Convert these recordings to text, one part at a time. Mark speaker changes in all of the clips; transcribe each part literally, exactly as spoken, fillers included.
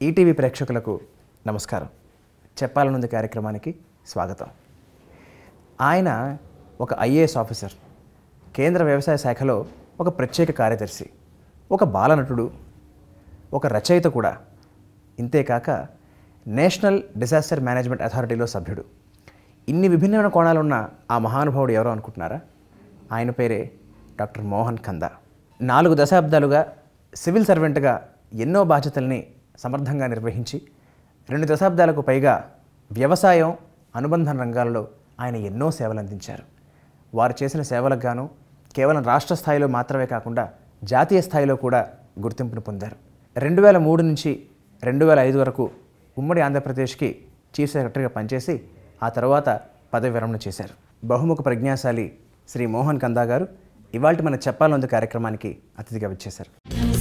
Speaker 1: ETV ప్రేక్షకులకు నమస్కారం. చెప్పాలనుంది కార్యక్రమానికి స్వాగతం. ఆయన ఒక ఐఏఎస్ ఆఫీసర్, కేంద్ర వ్యవసాయ శాఖలో ఒక ప్రత్యేక కార్యదర్శి, ఒక బాలనటుడు, ఒక రచయిత కూడా. ఇంతేకాక నేషనల్ డిజాస్టర్ మేనేజ్మెంట్ అథారిటీలో సభ్యుడు. ఇన్ని విభిన్నమైన కోణాలున్న ఆ మహానుభావుడు ఎవరో అనుకుంటున్నారా? ఆయన పేరే డాక్టర్ మోహన్ కందా. నాలుగు దశాబ్దాలుగా సివిల్ సర్వెంట్గా ఎన్నో బాధ్యతల్ని సమర్థంగా నిర్వహించి రెండు దశాబ్దాలకు పైగా వ్యవసాయం అనుబంధ రంగాల్లో ఆయన ఎన్నో సేవలు అందించారు. వారు చేసిన సేవలకు గాను కేవలం రాష్ట్ర స్థాయిలో మాత్రమే కాకుండా జాతీయ స్థాయిలో కూడా గుర్తింపును పొందారు. రెండు వేల మూడు నుంచి రెండు వేల ఐదు వరకు ఉమ్మడి ఆంధ్రప్రదేశ్కి చీఫ్ సెక్రటరీగా పనిచేసి ఆ తర్వాత పదవి విరమణ చేశారు. బహుముఖ ప్రజ్ఞాశాలి శ్రీ మోహన్ కందా గారు ఇవాళ మన చెప్పాలనుంది కార్యక్రమానికి అతిథిగా వచ్చేశారు.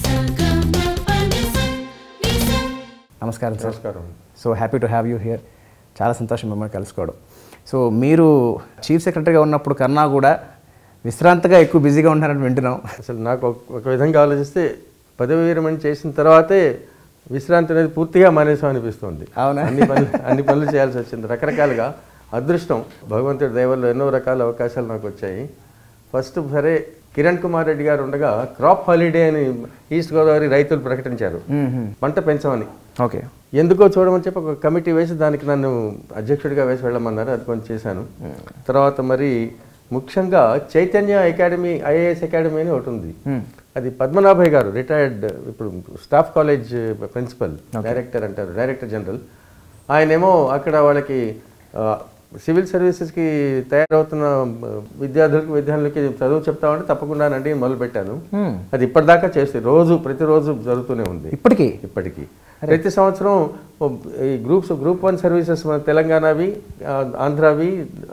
Speaker 1: నమస్కారం సార్.
Speaker 2: నమస్కారం.
Speaker 1: So happy to have you here. చాలా సంతోషం మిమ్మల్ని కలుసుకోవడం. సో మీరు చీఫ్ సెక్రటరీగా ఉన్నప్పుడు కన్నా కూడా విశ్రాంతిగా ఎక్కువ బిజీగా ఉన్నారని వింటున్నాం.
Speaker 2: అసలు నాకు ఒక విధంగా ఆలోచిస్తే పదవి విరమణ చేసిన తర్వాతే విశ్రాంతి అనేది పూర్తిగా మానేసం అనిపిస్తుంది.
Speaker 1: అవునా?
Speaker 2: అన్ని పనులు అన్ని పనులు చేయాల్సి వచ్చింది. రకరకాలుగా అదృష్టం, భగవంతుడి దయ వల్ల ఎన్నో రకాల అవకాశాలు నాకు వచ్చాయి. ఫస్ట్ సరే కిరణ్ కుమార్ రెడ్డి గారు ఉండగా క్రాప్ హాలిడే అని ఈస్ట్ గోదావరి రైతులు ప్రకటించారు, పంట పెంచమని.
Speaker 1: ఓకే.
Speaker 2: ఎందుకో చూడమని చెప్పి ఒక కమిటీ వేసి దానికి నన్ను అధ్యక్షుడిగా వేసి వెళ్ళమన్నారు. అది కొంచెం చేశాను. తర్వాత మరి ముఖ్యంగా చైతన్య అకాడమీ ఐఏఎస్ అకాడమీ అని ఒకటి ఉంది. అది పద్మనాభయ్య గారు రిటైర్డ్, ఇప్పుడు స్టాఫ్ కాలేజ్ ప్రిన్సిపల్, డైరెక్టర్ అంటారు, డైరెక్టర్ జనరల్. ఆయనేమో అక్కడ వాళ్ళకి సివిల్ సర్వీసెస్కి తయారవుతున్న విద్యార్థులకి విద్యార్థులకి చదువు చెప్తామంటే తప్పకుండానండి మొదలుపెట్టాను. అది ఇప్పటిదాకా చేస్తే రోజు ప్రతిరోజు జరుగుతూనే ఉంది.
Speaker 1: ఇప్పటికీ
Speaker 2: ఇప్పటికీ ప్రతి సంవత్సరం ఈ గ్రూప్స్ గ్రూప్ వన్ సర్వీసెస్ మన తెలంగాణవి, ఆంధ్రావి,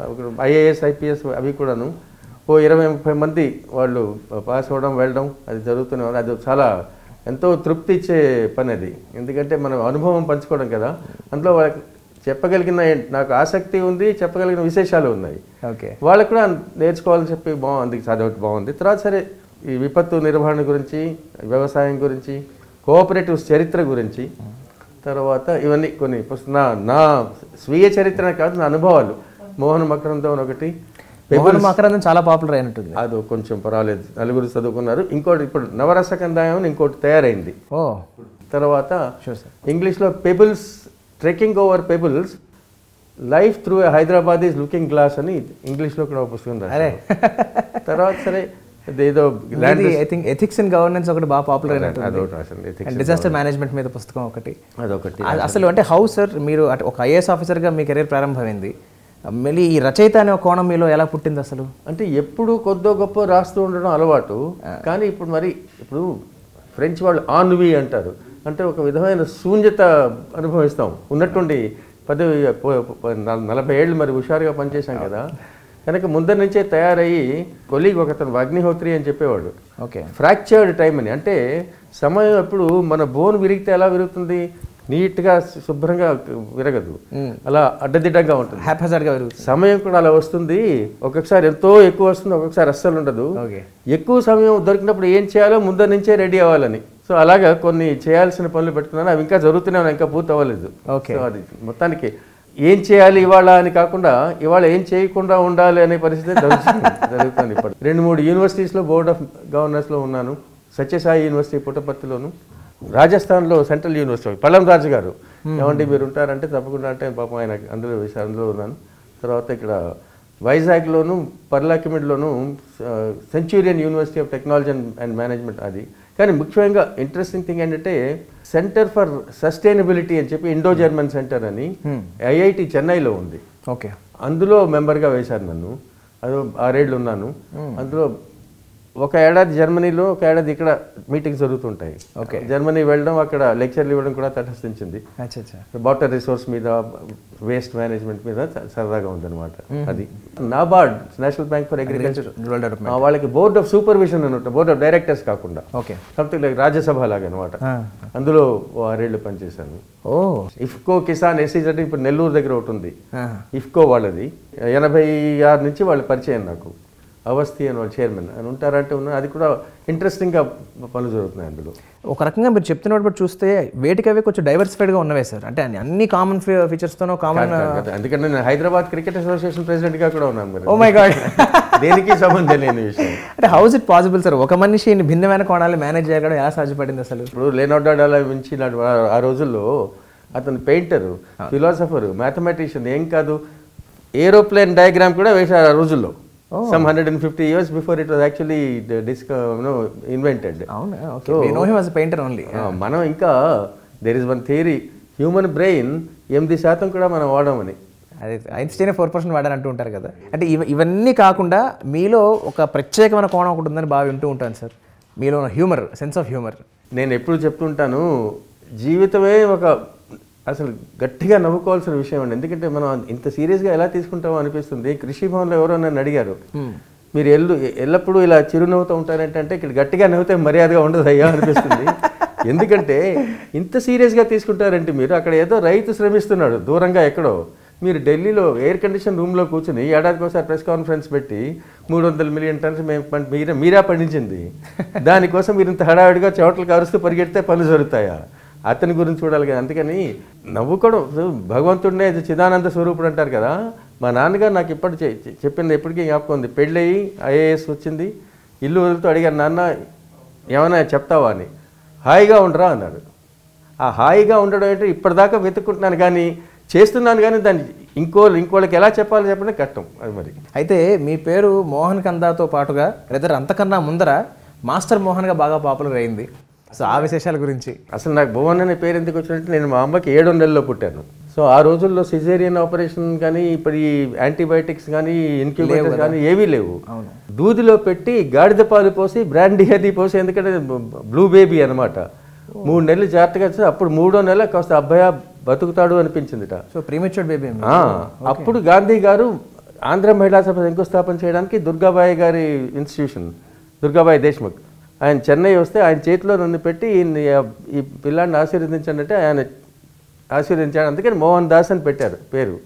Speaker 2: ఐఏఎస్ ఐపీఎస్ అవి కూడాను ఓ ఇరవై ముప్పై మంది వాళ్ళు పాస్ అవ్వడం వెళ్ళడం అది జరుగుతూనే ఉంది. అది చాలా ఎంతో తృప్తి ఇచ్చే పని అది. ఎందుకంటే మనం అనుభవం పంచుకోవడం కదా. అందులో వాళ్ళకి చెప్పగలిగిన, నాకు ఆసక్తి ఉంది, చెప్పగలిగిన విశేషాలు ఉన్నాయి.
Speaker 1: ఓకే.
Speaker 2: వాళ్ళకు కూడా నేర్చుకోవాలని చెప్పి బాగుంది, చదవటం బాగుంది. తర్వాత సరే ఈ విపత్తు నిర్వహణ గురించి, వ్యవసాయం గురించి, కోఆపరేటివ్స్ చరిత్ర గురించి, తర్వాత ఇవన్నీ కొన్ని పుస్తక నా స్వీయ చరిత్ర కాదు, నా అనుభవాలు. మోహన్ మకరందం ఒకటి,
Speaker 1: మోహన్ మకరందం చాలా పాపులర్ అయినట్టుంది.
Speaker 2: అది కొంచెం పర్వాలేదు, నలుగురు చదువుకున్నారు. ఇంకోటి ఇప్పుడు నవరస కందాయం అని ఇంకోటి తయారైంది.
Speaker 1: ఓ. తర్వాత
Speaker 2: ఇంగ్లీష్లో pebbles, trekking over pebbles, life through Hyderabad is looking glass అని ఇంగ్లీష్లో కూడా ఒక పుస్తకం రాశారు. తర్వాత సరే ఏదో
Speaker 1: I think ethics and governance ఒకటి బాగా పాపులర్ అయినట్టు, డిజాస్టర్ మేనేజ్మెంట్ మీద పుస్తకం ఒకటి.
Speaker 2: అదొకటి.
Speaker 1: అసలు అంటే హౌ సార్ మీరు ఒక ఐఏఎస్ ఆఫీసర్గా మీ కెరీర్ ప్రారంభమైంది, మళ్ళీ ఈ రచయిత అనే కోణం మీలో ఎలా పుట్టింది అసలు?
Speaker 2: అంటే ఎప్పుడు కొద్దో గొప్ప రాస్తూ ఉండడం అలవాటు. కానీ ఇప్పుడు మరి ఇప్పుడు ఫ్రెంచ్ వాళ్ళు ఆన్వి అంటారు, అంటే ఒక విధమైన శూన్యత అనుభవిస్తాం. ఉన్నట్టుండి పదవి నలభై ఏళ్ళు మరి హుషారుగా పనిచేశాం కదా, కనుక ముందర నుంచే తయారయ్యి కొలీగ్ ఒకతను అగ్నిహోత్రి అని చెప్పేవాడు.
Speaker 1: ఓకే.
Speaker 2: ఫ్రాక్చర్డ్ టైం అని, అంటే సమయం ఎప్పుడు మన బోన్ విరిగితే ఎలా విరుగుతుంది, నీట్గా శుభ్రంగా విరగదు, అలా అడ్డదిడ్డంగా ఉంటుంది,
Speaker 1: హ్యాపీగా విరుగుతుంది.
Speaker 2: సమయం కూడా అలా వస్తుంది. ఒక్కొక్కసారి ఎంతో ఎక్కువ వస్తుంది, ఒక్కొక్కసారి అస్సలు ఉండదు. ఎక్కువ సమయం దొరికినప్పుడు ఏం చేయాలో ముందర నుంచే రెడీ అవ్వాలని. సో అలాగా కొన్ని చేయాల్సిన పనులు పెట్టుకున్నాను. అవి ఇంకా జరుగుతూనే ఉన్నాయి, ఇంకా పూర్తి అవ్వలేదు.
Speaker 1: ఓకే.
Speaker 2: అది మొత్తానికి ఏం చేయాలి ఇవాళ అని కాకుండా ఇవాళ ఏం చేయకుండా ఉండాలి అనే పరిస్థితి జరుగుతుంది జరుగుతుంది ఇప్పుడు. రెండు మూడు యూనివర్సిటీస్లో బోర్డ్ ఆఫ్ గవర్నర్స్లో ఉన్నాను. సత్యసాయి యూనివర్సిటీ పుట్టపర్తిలోను, రాజస్థాన్లో సెంట్రల్ యూనివర్సిటీ పల్లం రాజు గారు ఏమంటే మీరు ఉంటారంటే తప్పకుండా అంటే పాపం ఆయన అందులో వేశారు, అందులో ఉన్నాను. తర్వాత ఇక్కడ వైజాగ్లోను పర్లాకిమిడ్లోను Centurion University of Technology and Management అది. కానీ ముఖ్యంగా ఇంట్రెస్టింగ్ థింగ్ ఏంటంటే సెంటర్ ఫర్ సస్టైనబిలిటీ అని చెప్పి ఇండో జర్మన్ సెంటర్ అని ఐఐటి చెన్నైలో ఉంది.
Speaker 1: ఓకే.
Speaker 2: అందులో మెంబర్గా వేశారు నన్ను. అది ఆరేళ్ళు ఉన్నాను అందులో. ఒక ఏడాది జర్మనీలో, ఒక ఏడాది ఇక్కడ మీటింగ్స్ జరుగుతుంటాయి.
Speaker 1: ఓకే.
Speaker 2: జర్మనీ వెళ్ళడం, అక్కడ లెక్చర్లు ఇవ్వడం కూడా తటస్థించింది. వాటర్ రిసోర్స్ మీద, వేస్ట్ మేనేజ్మెంట్ మీద సరదాగా ఉందన్నమాట. అది NABARD, national bank for agriculture development, వాళ్ళకి బోర్డ్ ఆఫ్ సూపర్విజన్ అనమాట, బోర్డ్ ఆఫ్ డైరెక్టర్స్ కాకుండా సంథింగ్ లైక్ రాజ్యసభ లాగా అనమాట. అందులో ఆరేళ్లు పనిచేశాను.
Speaker 1: ఓ.
Speaker 2: ఇఫ్కో కిసాన్ ఎస్సీజ్ అంటే ఇప్పుడు నెల్లూరు దగ్గర ఒకటి ఉంది, ఇఫ్కో వాళ్ళది. ఎనభై ఆరు నుంచి వాళ్ళ పరిచయం నాకు. అవస్థి అని వాళ్ళు చైర్మన్ అని ఉంటారంటే ఉన్నారు. అది కూడా ఇంట్రెస్టింగ్గా పనులు జరుగుతున్నాయి అందులో.
Speaker 1: ఒక రకంగా మీరు చెప్తున్నప్పుడు బట్టి చూస్తే వేటికవే కొంచెం డైవర్సిఫైడ్గా ఉన్నవే సార్. అంటే అన్ని- అన్ని కామన్ ఫీచర్స్తోనో కామన్.
Speaker 2: ఎందుకంటే నేను హైదరాబాద్ క్రికెట్ అసోసియేషన్ ప్రెసిడెంట్గా కూడా ఉన్నాను మరి.
Speaker 1: Oh my god.
Speaker 2: దేనికి సంబంధం లేని విషయం.
Speaker 1: అంటే హౌస్ ఇట్ పాసిబుల్ సార్, ఒక మనిషి ఇన్ని భిన్నమైన కోణాలు మేనేజ్ చేయడం ఎలా సాధ్యపడింది అసలు?
Speaker 2: ఇప్పుడు లేనోడా డా వించి నాడు ఆ- ఆ రోజుల్లో అతను పెయింటరు, ఫిలాసఫరు, మ్యాథమెటిషియన్, ఏం కాదు ఏరోప్లేన్ డయాగ్రామ్ కూడా వేశారు ఆ రోజుల్లో. Some hundred and fifty years before it was actually డిస్క ఇన్వెంటెడ్.
Speaker 1: అవునా? Okay, we know him as a painter only.
Speaker 2: మనం ఇంకా there is one theory, human brain ఎనిమిది శాతం కూడా మనం వాడమని.
Speaker 1: అదే ఐన్స్టైన్ ఫోర్ పర్సెంట్ వాడారు అంటూ ఉంటారు కదా. అంటే ఇవ ఇవన్నీ కాకుండా మీలో ఒక ప్రత్యేకమైన కోణం ఒకటి ఉందని బాగా వింటూ ఉంటాను సార్, మీలో హ్యూమర్, సెన్స్ ఆఫ్ హ్యూమర్.
Speaker 2: నేను ఎప్పుడు చెప్తుంటాను, జీవితమే ఒక అసలు గట్టిగా నవ్వుకోవాల్సిన విషయం అండి. ఎందుకంటే మనం ఇంత సీరియస్గా ఎలా తీసుకుంటామో అనిపిస్తుంది. కృషి భవన్లో ఎవరో నన్ను అడిగారు, మీరు ఎల్లు ఎల్లప్పుడూ ఇలా చిరునవ్వుతూ ఉంటారంటే ఇక్కడ గట్టిగా నవ్వుతే మర్యాదగా ఉండదు అయ్యా అనిపిస్తుంది. ఎందుకంటే ఇంత సీరియస్గా తీసుకుంటారంటే మీరు, అక్కడ ఏదో రైతు శ్రమిస్తున్నాడు దూరంగా ఎక్కడో, మీరు ఢిల్లీలో ఎయిర్ కండిషన్ రూమ్లో కూర్చుని ఏడాదికి ఒకసారి ప్రెస్ కాన్ఫరెన్స్ పెట్టి మూడు వందల మిలియన్ టన్స్ మేము పండి మీరే మీరా పండించింది, దానికోసం మీరు ఇంత హడావిడిగా చోట్లకు అరుస్తూ పరిగెడితే పనులు జరుగుతాయా? అతని గురించి చూడాలి కదా. అందుకని నవ్వుకోవడం, భగవంతుడినే చిదానంద స్వరూపుడు అంటారు కదా. మా నాన్నగారు నాకు ఇప్పటి చెప్పింది ఎప్పటికీ జ్ఞాపకం ఉంది. పెళ్ళయి ఐఏఎస్ వచ్చింది, ఇల్లు వదులుతూ అడిగారు, నాన్న ఏమైనా చెప్తావా అని. హాయిగా ఉండరా అన్నాడు. ఆ హాయిగా ఉండడం అంటే ఇప్పటిదాకా వెతుక్కుంటున్నాను కానీ చేస్తున్నాను కానీ దాన్ని ఇంకో ఇంకోళ్ళకి ఎలా చెప్పాలో చెప్పడం కష్టం. అది మరి
Speaker 1: అయితే మీ పేరు మోహన్ కందాతో పాటుగా లేదా అంతకన్నా ముందర మాస్టర్ మోహన్గా బాగా పాపులర్ అయింది. సో ఆ విశేషాల గురించి
Speaker 2: అసలు నాకు భువన్ అనే పేరు ఎందుకు వచ్చినట్టు, నేను మా అమ్మకి ఏడో నెలల్లో పుట్టాను. సో ఆ రోజుల్లో సిజేరియన్ ఆపరేషన్ కానీ ఇప్పుడు ఈ యాంటీబయాటిక్స్ కానీ ఇన్క్యుబేటర్స్ కానీ ఏవీ లేవు. దూదిలో పెట్టి గాడిద పాలు పోసి బ్రాండీ అది పోసి, ఎందుకంటే బ్లూ బేబీ అనమాట. మూడు నెలలు జాగ్రత్తగా వచ్చి అప్పుడు మూడో నెల కాస్త అబ్బాయి బతుకుతాడు అనిపించిందిట.
Speaker 1: So premature baby.
Speaker 2: అప్పుడు గాంధీ గారు ఆంధ్ర మహిళా సభ శంకుస్థాపన చేయడానికి దుర్గాబాయి గారి ఇన్స్టిట్యూషన్, దుర్గాబాయి దేశ్ముఖ్, ఆయన చెన్నై వస్తే ఆయన చేతిలో నన్ను పెట్టి ఈ పిల్లాన్ని ఆశీర్వదించండి అంటే ఆయన ఆశీర్వదించాడు. అందుకని మోహన్ దాస్ అని పెట్టారు పేరు.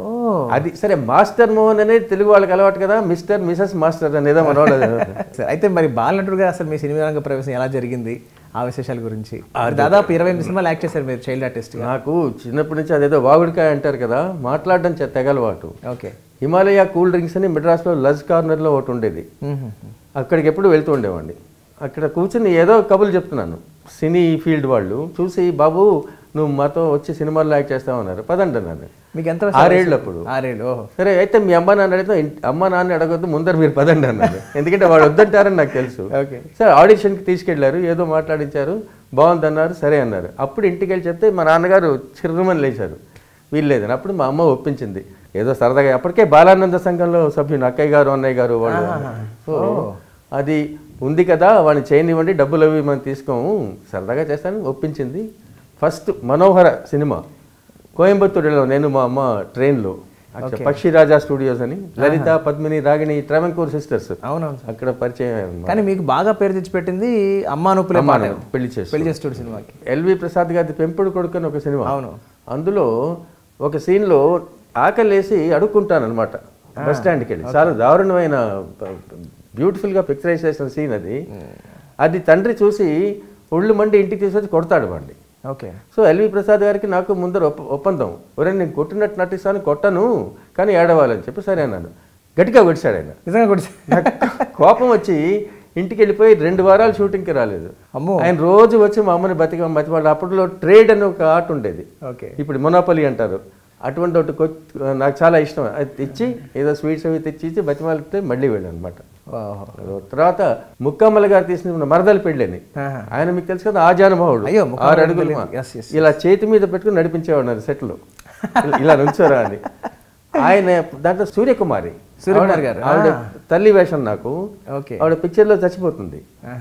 Speaker 2: అది సరే, మాస్టర్ మోహన్ అనేది తెలుగు వాళ్ళకి అలవాటు కదా, మిస్టర్ మిసెస్ మాస్టర్ అనేదో మనవాళ్ళు.
Speaker 1: అయితే మరి బాలనటుడుగా అసలు మీ సినిమా రంగ ప్రవేశం ఎలా జరిగింది, ఆ విశేషాల గురించి? దాదాపు ఇరవై ఎనిమిది సినిమాలు యాక్ట్ చేశారు మీరు చైల్డ్ ఆర్టిస్ట్.
Speaker 2: నాకు చిన్నప్పటి నుంచి అదేదో వాగుడికాయ అంటారు కదా, మాట్లాడడం తెగలవాటు.
Speaker 1: ఓకే.
Speaker 2: హిమాలయ కూల్ డ్రింక్స్ అని మెడ్రాస్లో లజ్ కార్నర్లో ఒకటి ఉండేది, అక్కడికి ఎప్పుడు వెళ్తూ ఉండేవాడిని. అక్కడ కూర్చుని ఏదో కబుర్లు చెప్తున్నాను, సినీ ఫీల్డ్ వాళ్ళు చూసి, బాబు నువ్వు మాతో వచ్చి సినిమాల్లో యాక్ట్ చేస్తామన్నారు, పదండి అన్నాను.
Speaker 1: మీకు ఎంత?
Speaker 2: ఆరేళ్ళు అప్పుడు.
Speaker 1: ఆరేళ్ళు.
Speaker 2: సరే అయితే మీ అమ్మ నాన్న అడిగితే, అమ్మ నాన్న అడగొద్దు ముందర మీరు పదండి అన్నారు. ఎందుకంటే వాడు వద్దంటారని నాకు తెలుసు.
Speaker 1: ఓకే.
Speaker 2: సరే ఆడిషన్కి తీసుకెళ్లారు, ఏదో మాట్లాడించారు, బాగుందన్నారు, సరే అన్నారు. అప్పుడు ఇంటికి వెళ్ళి చెప్తే మా నాన్నగారు చిరుమని లేచారు, వీల్లేదని. అప్పుడు మా అమ్మ ఒప్పించింది, ఏదో సరదాగా. అప్పటికే బాలానంద సంఘంలో సభ్యులు అక్కయ్య గారు అన్నయ్య గారు వాళ్ళు. సో అది ఉంది కదా, వాడిని చేయనివ్వండి, డబ్బులు అవి మనం తీసుకోము, సరదాగా చేస్తాను, ఒప్పించింది. ఫస్ట్ మనోహర సినిమా కోయంబత్తూరులో, నేను మా అమ్మ ట్రైన్లో, పక్షిరాజా స్టూడియోస్ అని, లలిత పద్మిని రాగిణి ట్రావెంకూర్ సిస్టర్స్, అవునవును, అక్కడ పరిచయం.
Speaker 1: కానీ మీకు బాగా పేరు తెచ్చిపెట్టింది అమ్మా నొప్పులే
Speaker 2: పెళ్లి చేసి
Speaker 1: పెళ్లి చేసి సినిమాకి.
Speaker 2: ఎల్వి ప్రసాద్ గారి పెంపుడు కొడుకు అని ఒక సినిమా.
Speaker 1: అవును.
Speaker 2: అందులో ఒక సీన్లో ఆకలేసి అడుక్కుంటాను అనమాట బస్ స్టాండ్కి వెళ్ళి. చాలా దారుణమైన బ్యూటిఫుల్గా పిక్చరైజ్ చేసిన సీన్ అది. అది తండ్రి చూసి ఒళ్ళు మండి ఇంటికి తీసుకొచ్చి కొడతాడు వాడిని.
Speaker 1: ఓకే.
Speaker 2: సో ఎల్వి ప్రసాద్ గారికి నాకు ముందర ఒప్ప ఒప్పందం, ఒరే నేను కొట్టినట్టు నటిస్తాను, కొట్టను కానీ ఏడవాలని చెప్పి సరే అన్నాను. గట్టిగా కొట్టాడు ఆయన.
Speaker 1: నిజంగా కొట్టాడు.
Speaker 2: కోపం వచ్చి ఇంటికి వెళ్ళిపోయి రెండు వారాలు షూటింగ్కి రాలేదు.
Speaker 1: అమ్మో.
Speaker 2: ఆయన రోజు వచ్చి మా అమ్మని బతిక బతివాడు. అప్పట్లో ట్రేడ్ అని ఒక ఆర్ట్ ఉండేది,
Speaker 1: ఓకే,
Speaker 2: ఇప్పుడు మొనోపలి అంటారు. అటువంటి ఒకటి నాకు చాలా ఇష్టం. అది తెచ్చి ఏదో స్వీట్స్ అవి తెచ్చి ఇచ్చి బతిమాలితే మళ్ళీ వెళ్ళాను అనమాట. తర్వాత ముక్కమ్మల గారు తీసిన మరదలు పెళ్ళని, ఆయన మీకు తెలుసు కదా, ఆజానుభావుడు, ఆరు అడుగులు ఇలా చేతి మీద పెట్టుకుని నడిపించేవాడు సెట్లో, ఇలా నుంచోరా అని. ఆయన దాంట్లో సూర్యకుమారి
Speaker 1: సూర్యకుమారి గారు
Speaker 2: ఆవిడ తల్లి వేషం నాకు. ఆవిడ పిక్చర్లో చచ్చిపోతుంది.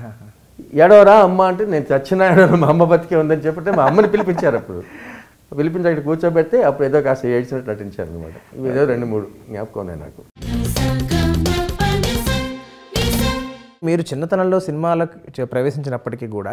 Speaker 2: ఎడవరా అమ్మ అంటే, నేను చచ్చినా ఎడవ, మా అమ్మ బతికే ఉందని చెప్పితే మా అమ్మని పిలిపించారు. అప్పుడు పిలిపించి అక్కడ కూర్చోబెడితే అప్పుడు ఏదో కాస్త ఏడ్చినట్టు నటించారు అనమాట. ఇవి ఏదో రెండు మూడు జ్ఞాపకం ఉన్నాయి నాకు.
Speaker 1: మీరు చిన్నతనంలో సినిమాలకు ప్రవేశించినప్పటికీ కూడా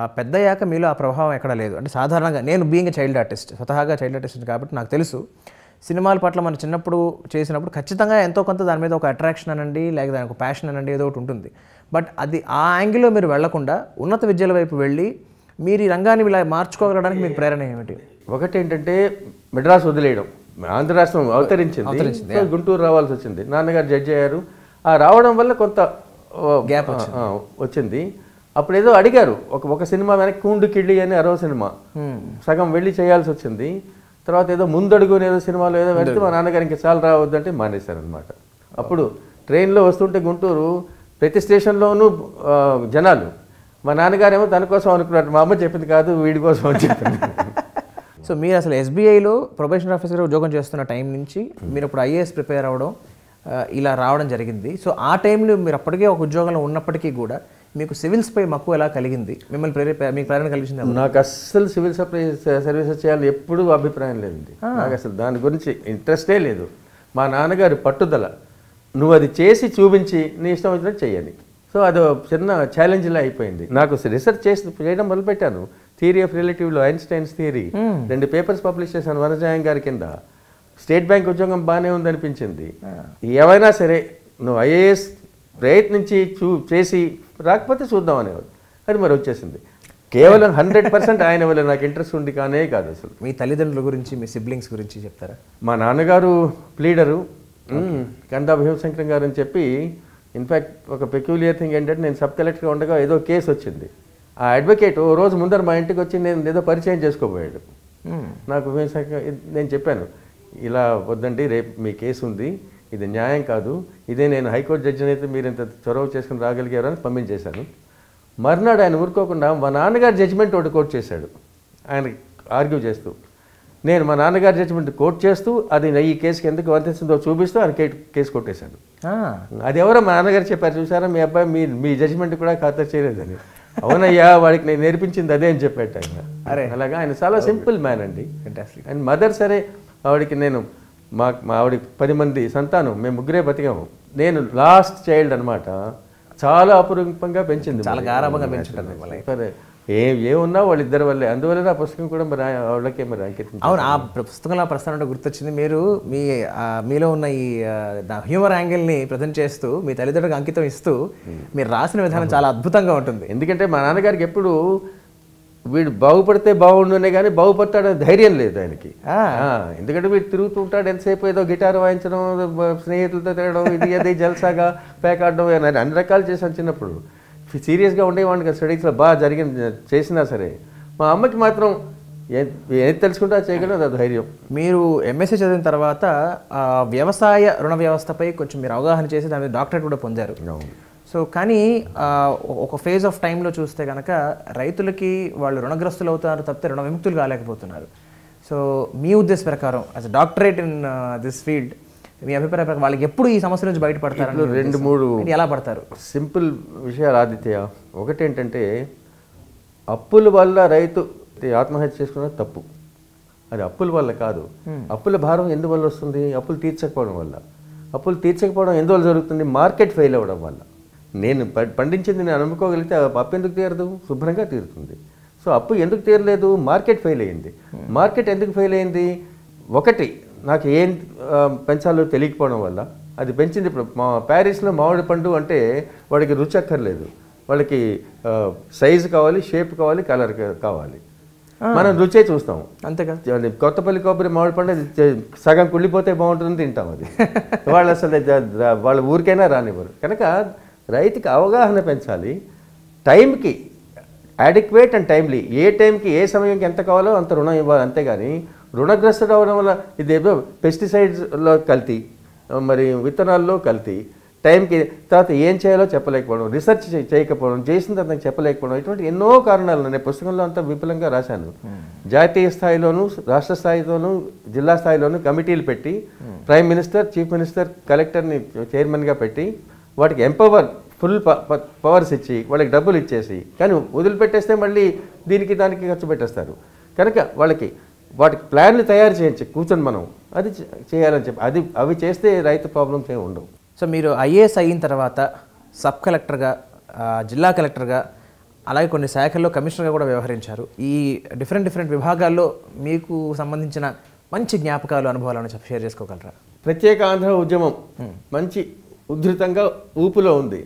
Speaker 1: పెద్దయ్యాక మీలో ఆ ప్రభావం ఎక్కడ లేదు. అంటే సాధారణంగా నేను బీయింగ్ చైల్డ్ ఆర్టిస్ట్, స్వతహాగా చైల్డ్ ఆర్టిస్ట్ కాబట్టి నాకు తెలుసు, సినిమాల పట్ల మనం చిన్నప్పుడు చేసినప్పుడు ఖచ్చితంగా ఎంతో కొంత దాని మీద ఒక అట్రాక్షన్ అనండి, లేక దానికి ఒక ప్యాషన్ అనండి ఏదో ఒకటి ఉంటుంది. బట్ అది ఆ యాంగిల్లో మీరు వెళ్లకుండా ఉన్నత విద్యల వైపు వెళ్ళి మీరు ఈ రంగాన్ని ఇలా మార్చుకోగలడానికి మీకు ప్రేరణ ఏమిటి?
Speaker 2: ఒకటి ఏంటంటే మెడ్రాస్ వదిలేయడం, ఆంధ్ర రాష్ట్రం అవతరించింది, సో గుంటూరు రావాల్సి వచ్చింది. నాన్నగారు జడ్జి అయ్యారు. ఆ రావడం వల్ల కొంత
Speaker 1: గ్యాప్
Speaker 2: వచ్చింది. అప్పుడు ఏదో అడిగారు, ఒక ఒక సినిమా వెనక్కి కూండు కిళ్ళి అని అరవ సినిమా సగం వెళ్ళి చేయాల్సి వచ్చింది. తర్వాత ఏదో ముందడుగు ఏదో సినిమాలో ఏదో వెళ్తే మా నాన్నగారు ఇంకా చాలా రావద్దంటే మానేశారనమాట. అప్పుడు ట్రైన్లో వస్తుంటే గుంటూరు ప్రతి స్టేషన్లోనూ జనాలు, మా నాన్నగారేమో తన కోసం అనుకున్నారు, మా అమ్మ చెప్పింది కాదు వీడి కోసం అని చెప్పింది.
Speaker 1: సో మీరు అసలు ఎస్బీఐలో ప్రొబేషన్ ఆఫీసర్గా ఉద్యోగం చేస్తున్న టైం నుంచి మీరు ఇప్పుడు ఐఏఎస్ ప్రిపేర్ అవ్వడం ఇలా రావడం జరిగింది. సో ఆ టైంలో మీరు అప్పటికే ఒక ఉద్యోగంలో ఉన్నప్పటికీ కూడా మీకు సివిల్స్పై మక్కువ ఎలా కలిగింది? మిమ్మల్ని ప్రేరేప మీకు ప్రేరణ కలిగింది?
Speaker 2: నాకు అస్సలు సివిల్ సప్లై సర్వీసెస్ చేయాలని ఎప్పుడూ అభిప్రాయం లేదండి. నాకు అసలు దాని గురించి ఇంట్రెస్టే లేదు. మా నాన్నగారి పట్టుదల, నువ్వు అది చేసి చూపించి నీ ఇష్టం వచ్చినట్టు చెయ్యాలి. సో అది చిన్న ఛాలెంజ్లా అయిపోయింది. నాకు రీసెర్చ్ చేసి చేయడం మొదలుపెట్టాను. థియరీ ఆఫ్ రిలేటివ్లో ఐన్స్టైన్స్ థియరీ రెండు పేపర్స్ పబ్లిష్ చేశాను వనజాయం గారి కింద. స్టేట్ బ్యాంక్ ఉద్యోగం బాగానే ఉందనిపించింది. ఏమైనా సరే నువ్వు ఐఏఎస్ ప్రయత్నించి చూ చేసి రాకపోతే చూద్దాం అనేవాడు. అది మరి వచ్చేసింది. కేవలం హండ్రెడ్ పర్సెంట్ ఆయన వల్ల నాకు ఇంట్రెస్ట్ ఉంది కానే కాదు. అసలు
Speaker 1: మీ తల్లిదండ్రుల గురించి, మీ సిబ్లింగ్స్ గురించి చెప్తారా?
Speaker 2: మా నాన్నగారు ప్లీడరు, కందా భీమశంకరం గారు అని చెప్పి. ఇన్ఫ్యాక్ట్ ఒక పెక్యులియర్ థింగ్ ఏంటంటే, నేను సబ్ కలెక్టర్గా ఉండగా ఏదో కేసు వచ్చింది. ఆ అడ్వకేట్ ఓ రోజు ముందర మా ఇంటికి వచ్చి నేను ఏదో పరిచయం చేసుకోబోయాడు. నాకు భీమశంకర్ నేను చెప్పాను, ఇలా వద్దండి, రేపు మీ కేసు ఉంది, ఇది న్యాయం కాదు, ఇదే నేను హైకోర్టు జడ్జిని అయితే మీరు ఇంత చొరవ చేసుకుని రాగలిగారు అని పంపించేశాను. మర్నాడు ఆయన ఊరుకోకుండా మా నాన్నగారి జడ్జిమెంట్ ఒకటి కోర్టు చేశాడు. ఆయన ఆర్గ్యూ చేస్తూ, నేను మా నాన్నగారి జడ్జిమెంట్ కోర్టు చేస్తూ అది ఈ కేసుకి ఎందుకు వర్తిస్తుందో చూపిస్తూ ఆయన కేసు కొట్టేశాడు. అది ఎవరో మా నాన్నగారు చెప్పారు, చూసారా మీ అబ్బాయి మీ మీ జడ్జిమెంట్ కూడా ఖాతరు చేయలేదని. అవునయ్యా, వాడికి నేను నేర్పించింది అదే అని చెప్పాడు ఆయన. అరే అలాగా ఆయన చాలా సింపుల్ మ్యాన్ అండి. అండ్ మదర్ సరే, ఆవిడకి నేను మా మా ఆవిడకి పది మంది సంతానం, మేము ముగ్గురే బతికాము. నేను లాస్ట్ చైల్డ్ అనమాట. చాలా అపురూపంగా పెంచింది,
Speaker 1: చాలా గారాబంగా పెంచుంటారు.
Speaker 2: సరే ఏ ఏమున్నా వాళ్ళిద్దరి వల్లే. అందువల్ల ఆ పుస్తకం కూడా మరి వాళ్ళకే మరి అంకితం.
Speaker 1: అవును, ఆ పుస్తకంలో ప్రస్తావన గుర్తొచ్చింది. మీరు మీ మీలో ఉన్న ఈ హ్యూమర్ యాంగిల్ని ప్రజెంట్ చేస్తూ మీ తల్లిదండ్రులకు అంకితం ఇస్తూ మీరు రాసిన విధానం చాలా అద్భుతంగా ఉంటుంది.
Speaker 2: ఎందుకంటే మా నాన్నగారికి ఎప్పుడు వీడు బాగుపడితే బాగుండునే కానీ బాగుపడతాడనే ధైర్యం లేదు ఆయనకి. ఎందుకంటే వీడు తిరుగుతూ ఉంటాడు ఎంతసేపు, ఏదో గిటార్ వాయించడం, స్నేహితులతో తిరగడం, ఇది అది జల్సాగా పేకాడడం, అన్ని రకాలు చేశాను చిన్నప్పుడు. సీరియస్గా ఉండేవాడిని కదా, స్టడీస్లో బాగా జరిగింది చేసినా సరే. మా అమ్మకి మాత్రం ఏది తెలుసుకుంటే అది చేయగలదు, అది ధైర్యం.
Speaker 1: మీరు ఎంఎస్సీ చదివిన తర్వాత వ్యవసాయ రుణ వ్యవస్థపై కొంచెం మీరు అవగాహన చేసి దాని మీద డాక్టరేట్ కూడా పొందారు. సో కానీ ఒక ఫేజ్ ఆఫ్ టైంలో చూస్తే కనుక రైతులకి వాళ్ళు రుణగ్రస్తులు అవుతారు తప్పితే రుణ విముక్తులు కాలేకపోతున్నారు. సో మీ ఉద్దేశ ప్రకారం as a doctorate in this field, మీ అభిప్రాయ ప్రకారం వాళ్ళకి ఎప్పుడు ఈ సమస్య నుంచి బయటపడతారు?
Speaker 2: రెండు మూడు
Speaker 1: ఎలా పడతారు?
Speaker 2: సింపుల్ విషయాలు ఆదిత్య. ఒకటేంటంటే, అప్పుల వల్ల రైతు ఆత్మహత్య చేసుకున్నది తప్పు. అది అప్పుల వల్ల కాదు. అప్పుల భారం ఎందువల్ల వస్తుంది? అప్పులు తీర్చకపోవడం వల్ల. అప్పులు తీర్చకపోవడం ఎందువల్ల జరుగుతుంది? మార్కెట్ ఫెయిల్ అవ్వడం వల్ల. నేను పండించింది నేను అమ్ముకోగలిగితే అప్పు ఎందుకు తీరదు? శుభ్రంగా తీరుతుంది. సో అప్పు ఎందుకు తీరలేదు? మార్కెట్ ఫెయిల్ అయింది. మార్కెట్ ఎందుకు ఫెయిల్ అయింది? ఒకటి, నాకు ఏం పెంచాలో తెలియకపోవడం వల్ల. అది పెంచింది. ఇప్పుడు మా ప్యారిస్లో మామిడి పండు అంటే వాడికి రుచి అక్కర్లేదు, వాళ్ళకి సైజు కావాలి, షేప్ కావాలి, కలర్ కావాలి. మనం రుచే చూస్తాం
Speaker 1: అంతేగా.
Speaker 2: కొత్తపల్లి కొబ్బరి మామిడి పండు సగం కుళ్ళిపోతే బాగుంటుంది తింటాం. అది వాళ్ళు అసలు వాళ్ళ ఊరికైనా రానివ్వరు. కనుక రైతుకి అవగాహన పెంచాలి, టైంకి అడిక్వేట్ అండ్ టైమ్లీ. ఏ టైంకి ఏ సమయంకి ఎంత కావాలో అంత రుణం ఇవ్వాలి. అంతేగాని రుణగ్రస్తుడు అవడం వల్ల ఇదేదో పెస్టిసైడ్స్లో కల్తీ, మరి విత్తనాల్లో కల్తీ, టైంకి తర్వాత ఏం చేయాలో చెప్పలేకపోవడం, రీసెర్చ్ చేయకపోవడం, చేసిన తర్వాత చెప్పలేకపోవడం, ఇటువంటి ఎన్నో కారణాలు నేను పుస్తకంలో అంతా విపులంగా రాశాను. జాతీయ స్థాయిలోనూ, రాష్ట్ర స్థాయిలోనూ, జిల్లా స్థాయిలోనూ కమిటీలు పెట్టి, ప్రైమ్ మినిస్టర్, చీఫ్ మినిస్టర్, కలెక్టర్ని చైర్మన్గా పెట్టి, వాటికి ఎంపవర్ ఫుల్ పవర్స్ ఇచ్చి వాళ్ళకి డబ్బులు ఇచ్చేసి, కానీ వదిలిపెట్టేస్తే మళ్ళీ దీనికి దానికి ఖర్చు పెట్టేస్తారు. కనుక వాళ్ళకి వాటికి ప్లాన్లు తయారు చేయించి కూర్చొని మనం అది చేయాలని చెప్పి, అది అవి చేస్తే రైతు ప్రాబ్లమ్స్ ఏమి ఉండవు.
Speaker 1: సో మీరు ఐఏఎస్ అయిన తర్వాత సబ్ కలెక్టర్గా, జిల్లా కలెక్టర్గా, అలాగే కొన్ని శాఖల్లో కమిషనర్గా కూడా వ్యవహరించారు. ఈ డిఫరెంట్ డిఫరెంట్ విభాగాల్లో మీకు సంబంధించిన మంచి జ్ఞాపకాలు అనుభవాలను చెప్ప- షేర్ చేసుకోగలరా?
Speaker 2: ప్రత్యేక ఆంధ్ర ఉద్యమం మంచి ఉధృతంగా ఊపులో ఉంది.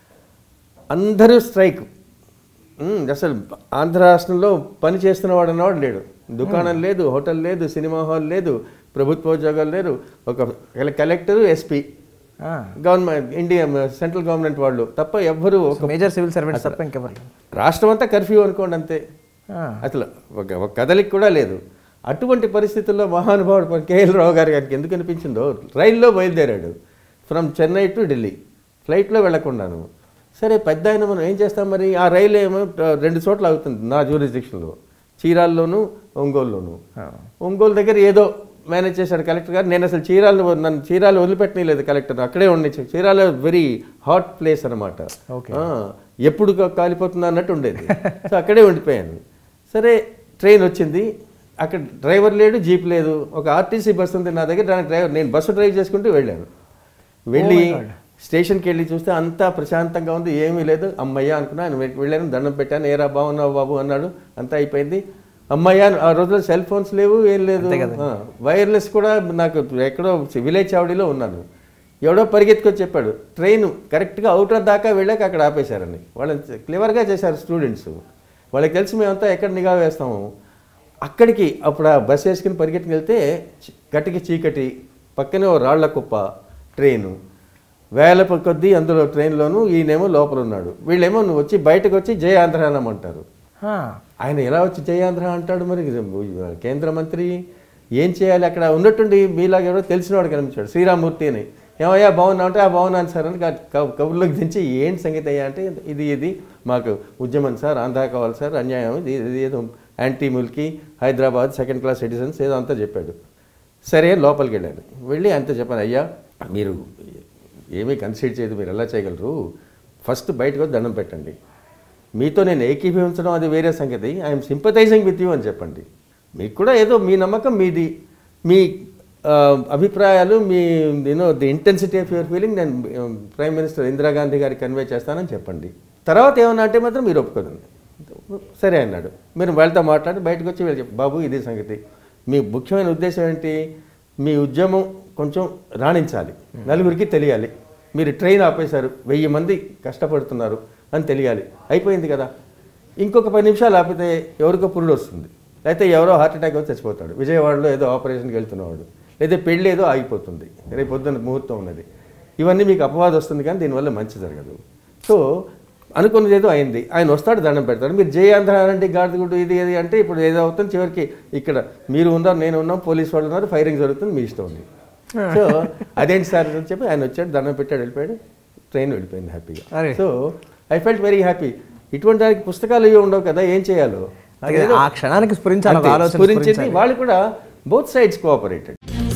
Speaker 2: అందరూ స్ట్రైక్. ఉమ్, అసలు ఆంధ్ర రాష్ట్రంలో పని చేస్తున్నవాడు అన్నవాడు లేడు. దుకాణం లేదు, హోటల్ లేదు, సినిమా హాల్ లేదు, ప్రభుత్వ ఉద్యోగాలు లేరు. ఒక కలెక్టర్, ఎస్పీ,
Speaker 1: ఆ,
Speaker 2: గవర్నమెంట్, ఇండియా సెంట్రల్ గవర్నమెంట్ వాళ్ళు తప్ప ఎవ్వరూ ఒక
Speaker 1: మేజర్ సివిల్ సర్వెంట్స్ తప్ప ఇంకెవరు?
Speaker 2: రాష్ట్రం అంతా కర్ఫ్యూ అనుకోండి అంతే.
Speaker 1: ఆ,
Speaker 2: అసలు ఒక ఒక కదలిక కూడా లేదు. అటువంటి పరిస్థితుల్లో మహానుభావుడు కేఎల్ రావు గారి గారికి ఎందుకు అనిపించిందో రైల్లో బయలుదేరాడు ఫ్రమ్ చెన్నై టు ఢిల్లీ, ఫ్లైట్లో వెళ్లకుండాను. సరే పెద్ద ఆయన మనం ఏం చేస్తాం మరి, ఆ రైలు ఏమో రెండు చోట్ల అవుతుంది నా జ్యూరిస్డిక్షన్లో, చీరాల్లోను ఒంగోలులోను. ఒంగోలు దగ్గర ఏదో మేనేజ్ చేశాడు కలెక్టర్ గారు. నేను అసలు చీరాలు నన్ను చీరాలు వదిలిపెట్టలేదు కలెక్టర్, అక్కడే ఉండి. చీరాల వెరీ హాట్ ప్లేస్ అనమాట, ఎప్పుడు కాలిపోతుందా అన్నట్టు ఉండేది. సో అక్కడే ఉండిపోయాను. సరే ట్రైన్ వచ్చింది, అక్కడ డ్రైవర్ లేడు, జీప్ లేదు, ఒక ఆర్టీసీ బస్సు ఉంది నా దగ్గర, దానికి డ్రైవర్, నేను బస్సు డ్రైవ్ చేసుకుంటూ వెళ్ళాను. వెళ్ళి స్టేషన్కి వెళ్ళి చూస్తే అంతా ప్రశాంతంగా ఉంది, ఏమీ లేదు. అమ్మయ్య అనుకున్నా, ఆయన వెళ్ళాను, దండం పెట్టాను. ఏరా బాగున్నావు బాబు అన్నాడు. అంతా అయిపోయింది. అమ్మయ్య. ఆ రోజుల్లో సెల్ ఫోన్స్ లేవు, ఏం లేదు, వైర్లెస్ కూడా. నాకు ఎక్కడో విలేజ్ చావడిలో ఉన్నాను. ఎవడో పరిగెత్తుకొని చెప్పాడు, ట్రైన్ కరెక్ట్గా అవుటర్ దాకా వెళ్ళాక అక్కడ ఆపేశారని. వాళ్ళని క్లివర్గా చేశారు స్టూడెంట్స్. వాళ్ళకి తెలిసి మేమంతా ఎక్కడ నిఘా వేస్తాము. అక్కడికి అప్పుడు ఆ బస్ వేసుకుని పరిగెట్టుకుని వెళ్తే గట్టికి చీకటి, పక్కనే ఓ రాళ్ల కుప్ప, ట్రైను వేల కొద్దీ అందులో ట్రైన్లోనూ. ఈయనేమో లోపల ఉన్నాడు. వీళ్ళేమో నువ్వు వచ్చి బయటకు వచ్చి జై ఆంధ్ర అనమంటారు. ఆయన ఎలా వచ్చి జై ఆంధ్ర అంటాడు మరి, కేంద్ర మంత్రి ఏం చేయాలి? అక్కడ ఉన్నట్టుండి మీలాగా ఎవరో తెలిసినవాడు కనిపించాడు, శ్రీరామూర్తి అని. ఏమయ్యా బాగున్నా అంటే, ఆ బాగున్నాను సార్ అని కబుర్లోకి దించి ఏంటి సంగతి అయ్యా అంటే, ఇది ఇది మాకు ఉద్యమం సార్, ఆంధ్ర కావాలి సార్, అన్యాయం, ఇది ఇది ఏదో anti Mulki, Hyderabad, second class citizens ఏదో అంతా చెప్పాడు. సరే లోపలికి వెళ్ళాను. వెళ్ళి అంతా చెప్పాను, అయ్యా మీరు ఏమీ కన్సిడర్ చేయదు, మీరు ఎలా చేయగలరు, ఫస్ట్ బయటకు వచ్చి దండం పెట్టండి. మీతో నేను ఏకీభవించడం అది వేరే సంగతి, ఐఎమ్ సింపథైజింగ్ విత్ యూ అని చెప్పండి. మీకు కూడా ఏదో మీ నమ్మకం మీది, మీ అభిప్రాయాలు, మీ you know the intensity of your feeling నేను prime minister Indira Gandhi garu convey చేస్తానని చెప్పండి. తర్వాత ఏమన్నా అంటే మాత్రం మీరు ఒప్పుకోదండి. సరే అన్నాడు. మీరు వాళ్ళతో మాట్లాడి బయటకు వచ్చి వీళ్ళు చెప్పి, బాబు ఇది సంగతి, మీ ముఖ్యమైన ఉద్దేశం ఏంటి, మీ ఉద్యమం కొంచెం రాణించాలి, నలుగురికి తెలియాలి. మీరు ట్రైన్ ఆపేశారు, వెయ్యి మంది కష్టపడుతున్నారు అని తెలియాలి. అయిపోయింది కదా. ఇంకొక పది నిమిషాలు ఆపితే ఎవరికో పురుడు వస్తుంది, లేకపోతే ఎవరో హార్ట్ అటాక్ వచ్చి చచ్చిపోతాడు, విజయవాడలో ఏదో ఆపరేషన్కి వెళ్తున్నవాడు, లేదా పెళ్ళి ఏదో ఆగిపోతుంది, రేపు పొద్దున్న ముహూర్తం ఉన్నది. ఇవన్నీ మీకు అపవాదం వస్తుంది, కానీ దీనివల్ల మంచి జరగదు. సో అనుకున్నది ఏదో అయింది. ఆయన వస్తాడు, దండం పెడతాడు. మీరు జై ఆంధ్ర అనండి, గాడిదగుడ్డు ఇది ఇది అంటే ఇప్పుడు ఏదో అవుతుంది. చివరికి ఇక్కడ మీరు ఉన్నారు, నేను ఉన్నాం, పోలీసు వాళ్ళు ఉన్నారు, ఫైరింగ్ జరుగుతుంది, మీ ఇష్టం ఉంది. సో అదేంటి సార్ అని చెప్పి ఆయన వచ్చాడు, దండం పెట్టాడు, వెళ్ళిపోయాడు. ట్రైన్ వెళ్ళిపోయింది హ్యాపీగా. So I felt very happy. ఇటువంటి దానికి పుస్తకాలు ఇవి ఉండవు కదా, ఏం చేయాలో
Speaker 1: ఆ క్షణానికి స్ఫురించాలి,
Speaker 2: స్ఫురించింది. వాళ్ళు కూడా బోత్ సైడ్స్ కోఆపరేటెడ్.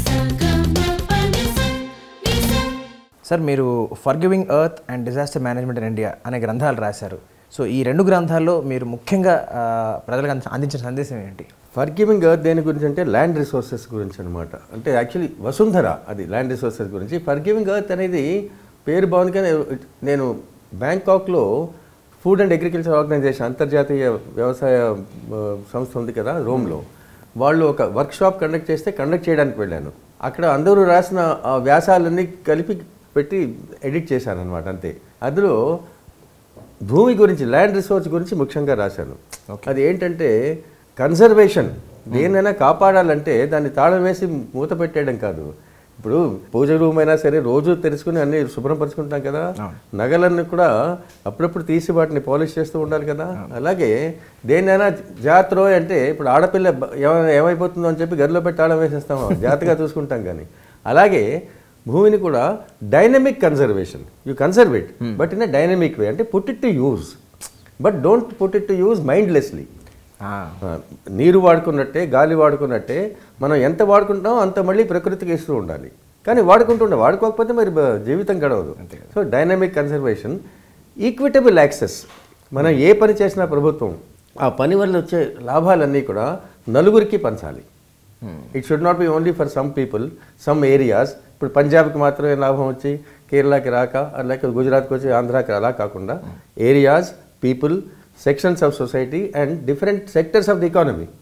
Speaker 1: సార్ మీరు forgiving earth and disaster management in India అనే గ్రంథాలు రాశారు. సో ఈ రెండు గ్రంథాల్లో మీరు ముఖ్యంగా ప్రజలకు అందించిన సందేశం ఏంటి?
Speaker 2: ఫర్గివింగ్ ఎర్త్ దేని గురించి అంటే ల్యాండ్ రిసోర్సెస్ గురించి అనమాట. అంటే యాక్చువల్లీ వసుంధర అది ల్యాండ్ రిసోర్సెస్ గురించి. ఫర్గివింగ్ ఎర్త్ అనేది పేరు బాగుంది, కానీ నేను బ్యాంకాక్లో ఫుడ్ అండ్ అగ్రికల్చర్ ఆర్గనైజేషన్, అంతర్జాతీయ వ్యవసాయ సంస్థ ఉంది కదా రోమ్లో, వాళ్ళు ఒక వర్క్షాప్ కండక్ట్ చేస్తే కండక్ట్ చేయడానికి వెళ్ళాను. అక్కడ అందరూ రాసిన వ్యాసాలన్నీ కలిపి పెట్టి ఎడిట్ చేశాను అనమాట, అంతే. అందులో భూమి గురించి, ల్యాండ్ రిసోర్స్ గురించి ముఖ్యంగా రాశాను. అది ఏంటంటే కన్జర్వేషన్. దేన్నైనా కాపాడాలంటే దాన్ని తాళం వేసి మూత పెట్టేయడం కాదు. ఇప్పుడు పూజ రూమ్ అయినా సరే రోజు తెరుచుకుని అన్ని శుభ్రపరుచుకుంటాం కదా, నగలన్నీ కూడా అప్పుడప్పుడు తీసి వాటిని పాలిష్ చేస్తూ ఉండాలి కదా. అలాగే దేన్నైనా జాతర అంటే ఇప్పుడు ఆడపిల్ల ఏమైపోతుందో అని చెప్పి గదిలో పెట్టి తాళం వేసేస్తాము, జాగ్రత్తగా చూసుకుంటాం. కానీ అలాగే భూమిని కూడా dynamic conservation, you conserve it but in a dynamic way. అంటే put it to use, but don't put it to use mindlessly. నీరు వాడుకున్నట్టే, గాలి వాడుకున్నట్టే మనం ఎంత వాడుకుంటామో అంత మళ్ళీ ప్రకృతికి ఇస్తూ ఉండాలి. కానీ వాడుకుంటుండే, వాడుకోకపోతే మరి జీవితం గడవదు. So dynamic conservation, equitable access. మనం ఏ పని చేసినా ప్రభుత్వం ఆ పని వల్ల వచ్చే లాభాలన్నీ కూడా నలుగురికి పంచాలి. It should not be only for some people, some areas. ఇప్పుడు పంజాబ్కి మాత్రమే లాభం వచ్చి కేరళకి రాక, లేకపోతే గుజరాత్కి వచ్చి ఆంధ్రాకి అలా కాకుండా areas, people, sections of society and different sectors of the economy.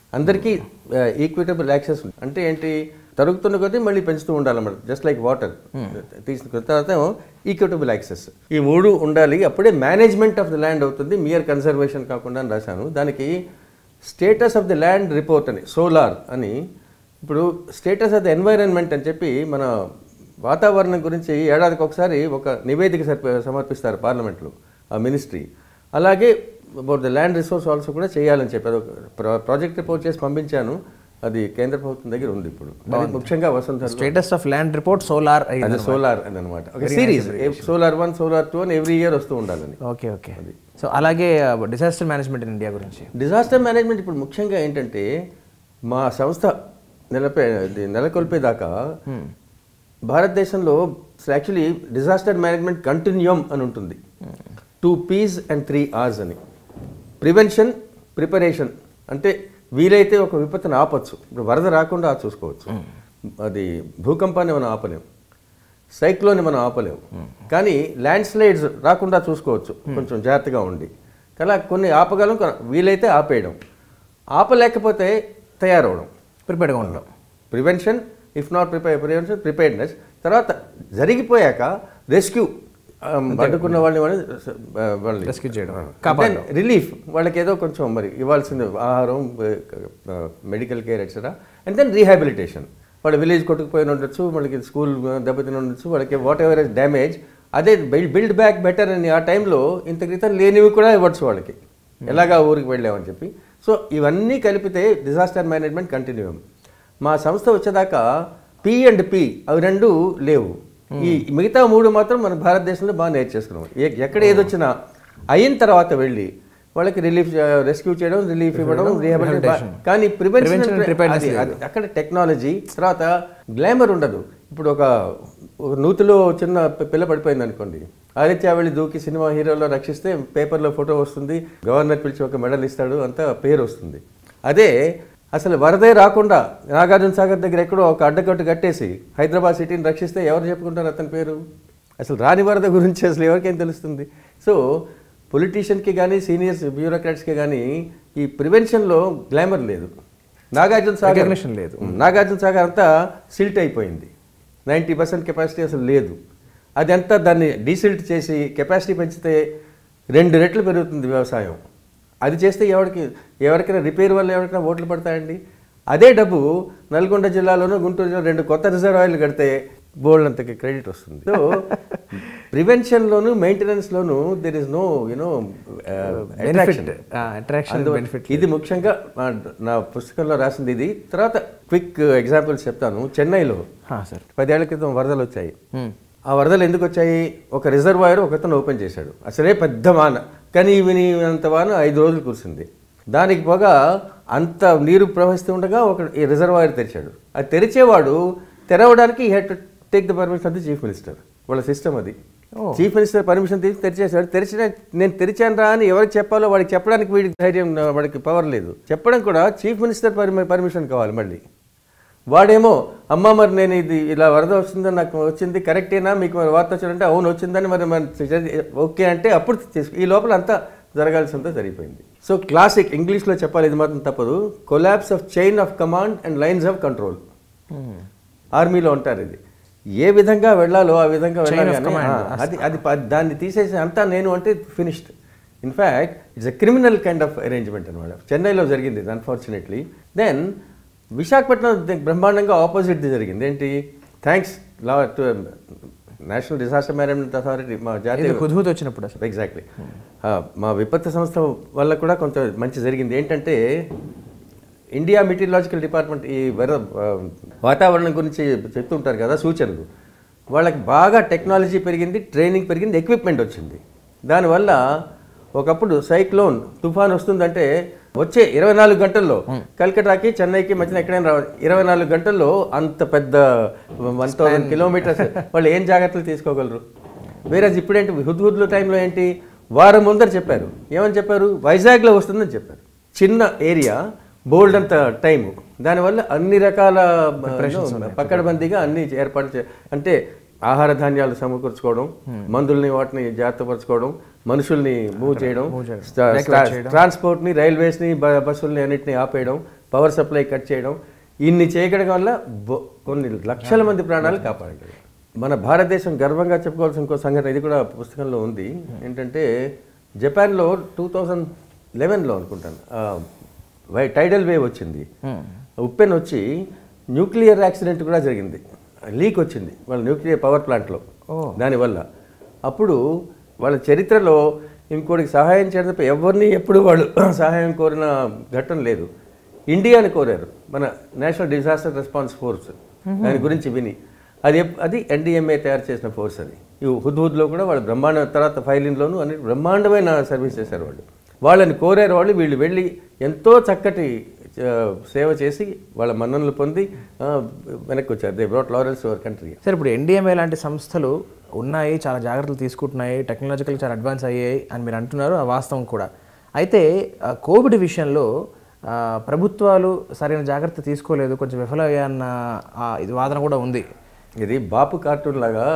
Speaker 2: అందరికీ ఈక్విటబుల్ యాక్సెస్ అంటే ఏంటి, తరుగుతున్న కొద్దీ మళ్ళీ పెంచుతూ ఉండాలన్నమాట. జస్ట్ లైక్ వాటర్ తీసిన తర్వాత ఈక్విటబుల్ యాక్సెస్, ఈ మూడు ఉండాలి. అప్పుడే మేనేజ్మెంట్ ఆఫ్ ది ల్యాండ్ అవుతుంది, మియర్ కన్సర్వేషన్ కాకుండా అని రాశాను. దానికి status of the land report అని, సోలార్ అని, ఇప్పుడు స్టేటస్ ఆఫ్ ది ఎన్వైరన్మెంట్ అని చెప్పి మన వాతావరణం గురించి ఏడాదికి ఒకసారి ఒక నివేదిక సమర్పిస్తారు పార్లమెంట్లో ఆ మినిస్ట్రీ. అలాగే about the land resource also కూడా చేయాలని చెప్పి అది ఒక ప్రాజెక్ట్ రిపోర్ట్ చేసి పంపించాను. అది కేంద్ర ప్రభుత్వం దగ్గర ఉంది ఇప్పుడు. ముఖ్యంగా Vasantha
Speaker 1: status of land report solar,
Speaker 2: అది సోలార్ అని అనమాట. ఒక series solar one solar two అని ఎవ్రీ ఇయర్ వస్తూ ఉండాలని.
Speaker 1: ఓకే ఓకే అది. సో అలాగే డిజాస్టర్ మేనేజ్మెంట్ ఇన్ ఇండియా గురించి,
Speaker 2: డిజాస్టర్ మేనేజ్మెంట్ ఇప్పుడు ముఖ్యంగా ఏంటంటే మా సంస్థ నెలపే నెలకొల్పేదాకా భారతదేశంలో యాక్చువల్లీ డిజాస్టర్ మేనేజ్మెంట్ కంటిన్యూమ్ అని ఉంటుంది. Two P's and three R's అని. ప్రివెన్షన్, ప్రిపరేషన్ అంటే వీలైతే ఒక విపత్తును ఆపచ్చు. ఇప్పుడు వరద రాకుండా చూసుకోవచ్చు, అది భూకంపాన్ని మనం ఆపలేము, సైక్లోన్ని మనం ఆపలేము, కానీ ల్యాండ్ స్లైడ్స్ రాకుండా చూసుకోవచ్చు కొంచెం జాగ్రత్తగా ఉండి. అలా కొన్ని ఆపగలం, వీలైతే ఆపేయడం, ఆపలేకపోతే తయారవడం,
Speaker 1: ప్రిపేర్డ్గా ఉండడం.
Speaker 2: Prevention, if not prepare prevention preparedness. తర్వాత జరిగిపోయాక రెస్క్యూ, అడ్డుకున్న వాళ్ళని వాళ్ళని
Speaker 1: రెస్క్యూ చేయడం,
Speaker 2: రిలీఫ్, వాళ్ళకి ఏదో కొంచెం మరి ఇవ్వాల్సింది ఆహారం, medical care etcetera. And then rehabilitation. వాళ్ళ విలేజ్ కొట్టుకుపోయిన ఉండొచ్చు, వాళ్ళకి స్కూల్ దెబ్బతిని ఉండొచ్చు, వాళ్ళకి వాట్ ఎవర్ ఇస్ డ్యామేజ్, అదే బిల్డ్ బిల్డ్ బ్యాక్ బెటర్ అని ఆ టైంలో ఇంత క్రితం లేనివి కూడా ఇవ్వచ్చు వాళ్ళకి, ఎలాగా ఊరికి వెళ్ళామని చెప్పి. సో ఇవన్నీ కలిపితే డిజాస్టర్ మేనేజ్మెంట్ కంటిన్యూ. మా సంస్థ వచ్చేదాకా పి అండ్ పి అవి రెండు లేవు. ఈ మిగతా మూడు మాత్రం మన భారతదేశంలో బాగా నేర్చేసుకున్నాం. ఎక్కడ ఏదొచ్చినా అయిన తర్వాత వెళ్ళి వాళ్ళకి రిలీఫ్, రెస్క్యూ చేయడం, రిలీఫ్ ఇవ్వడం, రీహాబిలిటేషన్. కానీ ప్రివెన్షన్ అక్కడ టెక్నాలజీ, తర్వాత గ్లామర్ ఉండదు. ఇప్పుడు ఒక నూతిలో చిన్న పిల్ల పడిపోయింది అనుకోండి, ఆదిత్య వెళ్ళి దూకి సినిమా హీరోలో రక్షిస్తే పేపర్లో ఫోటో వస్తుంది, గవర్నర్ పిలిచి ఒక మెడల్ ఇస్తాడు, అంతా పేరు వస్తుంది. అదే అసలు వరదే రాకుండా నాగార్జున సాగర్ దగ్గర ఎక్కడో ఒక అడ్డకట్టు కట్టేసి హైదరాబాద్ సిటీని రక్షిస్తే ఎవరు చెప్పుకుంటారు అతని పేరు? అసలు రాని వరద గురించి అసలు ఎవరికేం తెలుస్తుంది? సో పొలిటీషియన్కి కానీ సీనియర్స్ బ్యూరోక్రాట్స్కి కానీ ఈ ప్రివెన్షన్లో గ్లామర్ లేదు. నాగార్జున సాగర్
Speaker 1: లేదు.
Speaker 2: నాగార్జున సాగర్ అంతా సిల్ట్ అయిపోయింది, నైంటీ పర్సెంట్ కెపాసిటీ అసలు లేదు. అది అంతా దాన్ని డీసిల్ట్ చేసి కెపాసిటీ పెంచితే రెండు రెట్లు పెరుగుతుంది వ్యవసాయం. అది చేస్తే ఎవరికి ఎవరికైనా రిపేర్ వల్ల ఎవరికైనా ఓట్లు పడతాయండి? అదే డబ్బు నల్గొండ జిల్లాలోనూ గుంటూరు జిల్లా రెండు కొత్త రిజర్వాయర్లు కడితే బోల్డ్ అంతకి క్రెడిట్ వస్తుంది. సో ప్రివెన్షన్లోను మెయింటెనెన్స్లోను there is no you know attraction. ఇది ముఖ్యంగా నా పుస్తకంలో రాసింది ఇది. తర్వాత క్విక్ ఎగ్జాంపుల్స్ చెప్తాను. చెన్నైలో పదేళ్ల క్రితం వరదలు వచ్చాయి. ఆ వరదలు ఎందుకు వచ్చాయి? ఒక రిజర్వాయర్ ఒకతను ఓపెన్ చేశాడు. అసలే పెద్ద వాన, కానీ విని అంత వాన ఐదు రోజులు కురిసింది. దానికి పోగా అంత నీరు ప్రవహిస్తూ ఉండగా ఒక ఈ రిజర్వాయర్ తెరిచాడు. అది తెరిచేవాడు తెరవడానికి he had to take the permission of the chief minister. వాళ్ళ సిస్టమ్ అది. చీఫ్ మినిస్టర్ పర్మిషన్ తీసి తెరిచేసాడు. తెరిచిన నేను తెరిచాను రా అని ఎవరికి చెప్పాలో వాడికి చెప్పడానికి వీడికి ధైర్యం, వాడికి పవర్ లేదు. చెప్పడం కూడా చీఫ్ మినిస్టర్ పర్మిషన్ కావాలి. మళ్ళీ వాడేమో అమ్మ మరి నేను ఇది ఇలా వరద వస్తుందని నాకు వచ్చింది, కరెక్టేనా మీకు మరి వార్త వచ్చిందంటే అవును వచ్చిందని మరి మరి ఓకే అంటే అప్పుడు ఈ లోపల అంతా జరగాల్సిందంతా జరిగిపోయింది. సో క్లాసిక్ ఇంగ్లీష్లో చెప్పాలి, ఇది మాత్రం తప్పదు, collapse of chain of command and lines of control. ఆర్మీలో ఉంటారు. ఇది ఏ విధంగా వెళ్ళాలో ఆ విధంగా వెళ్ళాలి. అది అది దాన్ని తీసేసి అంతా నేను అంటే finished. In fact it's a criminal kind of arrangement అనమాట. చెన్నైలో జరిగింది ఇది అన్ఫార్చునేట్లీ. దెన్ విశాఖపట్నం బ్రహ్మాండంగా ఆపోజిట్ది జరిగింది. ఏంటి? Thanks lot to National disaster Management Authority, మా జాతీయ
Speaker 1: హుద్హుద్ వచ్చినప్పుడు అసలు
Speaker 2: ఎగ్జాక్ట్లీ మా విపత్తు సంస్థ వల్ల కూడా కొంత మంచి జరిగింది. ఏంటంటే ఇండియా మెటీరియలాజికల్ డిపార్ట్మెంట్ ఈ వర వాతావరణం గురించి చెప్తుంటారు కదా సూచనలు, వాళ్ళకి బాగా టెక్నాలజీ పెరిగింది, ట్రైనింగ్ పెరిగింది, ఎక్విప్మెంట్ వచ్చింది. దానివల్ల ఒకప్పుడు సైక్లోన్ తుఫాన్ వస్తుందంటే వచ్చే ఇరవై నాలుగు గంటల్లో కల్కటాకి చెన్నైకి మధ్యన ఎక్కడైనా రావాలి. ఇరవై నాలుగు గంటల్లో అంత పెద్ద వన్ థౌసండ్ కిలోమీటర్స్ వాళ్ళు ఏం జాగ్రత్తలు తీసుకోగలరు? వేరే ఇప్పుడేంటి హుద్హుద్లో టైంలో ఏంటి వారం ముందర చెప్పారు. ఏమని చెప్పారు? వైజాగ్లో వస్తుందని చెప్పారు. చిన్న ఏరియా, బోల్డ్ అంత టైము. దానివల్ల అన్ని రకాల పక్కడబందీగా అన్ని ఏర్పాటు చే అంటే ఆహార ధాన్యాలు సమకూర్చుకోవడం, మందుల్ని వాటిని జాగ్రత్తపరచుకోవడం, మనుషుల్ని మూవ్ చేయడం, ట్రాన్స్పోర్ట్ని, రైల్వేస్ని, బస్సుల్ని అన్నింటినీ ఆపేయడం, పవర్ సప్లై కట్ చేయడం, ఇన్ని చేయడం వల్ల బొ- కొన్ని లక్షల మంది ప్రాణాలు కాపాడారు. మన భారతదేశం గర్వంగా చెప్పుకోవాల్సిన ఇంకో సంఘటన, ఇది కూడా పుస్తకంలో ఉంది. ఏంటంటే జపాన్లో టూ థౌజండ్ లెవెన్లో అనుకుంటాను వై టైడల్ వేవ్ వచ్చింది, ఉప్పెన్ వచ్చి న్యూక్లియర్ యాక్సిడెంట్ కూడా జరిగింది, లీక్ వచ్చింది వాళ్ళ న్యూక్లియర్ పవర్ ప్లాంట్లో. దానివల్ల అప్పుడు వాళ్ళ చరిత్రలో ఇంకోటికి సహాయం చేయడం తప్ప ఎవరిని ఎప్పుడు వాళ్ళు సహాయం కోరిన ఘట్టం లేదు. ఇండియాని కోరారు, మన నేషనల్ డిజాస్టర్ రెస్పాన్స్ ఫోర్స్, దాని గురించి విని. అది ఎప్- అది ఎన్డీఎంఏ తయారు చేసిన ఫోర్స్. అది ఈ హుద్హుద్లో కూడా వాళ్ళు బ్రహ్మాండ, తర్వాత ఫైలిన్లోనూ అన్ని బ్రహ్మాండమైన సర్వీస్ చేశారు వాళ్ళు. వాళ్ళని కోరారు వాళ్ళు, వీళ్ళు వెళ్ళి ఎంతో చక్కటి ఆ, సేవ చేసి వాళ్ళ మన్ననలు పొంది ఆ, వెనక్కి వచ్చారు. They brought laurels to our country.
Speaker 1: Sir, ఇప్పుడు ఎన్డీఎంఏ లాంటి సంస్థలు ఉన్నాయి, చాలా జాగ్రత్తలు తీసుకుంటున్నాయి, టెక్నాలజికల్ చాలా అడ్వాన్స్ అయ్యాయి అని మీరు అంటున్నారు, ఆ వాస్తవం కూడా. అయితే ఆ, కోవిడ్ విషయంలో ఆ, ప్రభుత్వాలు సరైన జాగ్రత్త తీసుకోలేదు, కొంచెం విఫలమయ్యాన్న ఆ, ఇది వాదన కూడా ఉంది.
Speaker 2: ఇది బాపు కార్టూన్ లాగా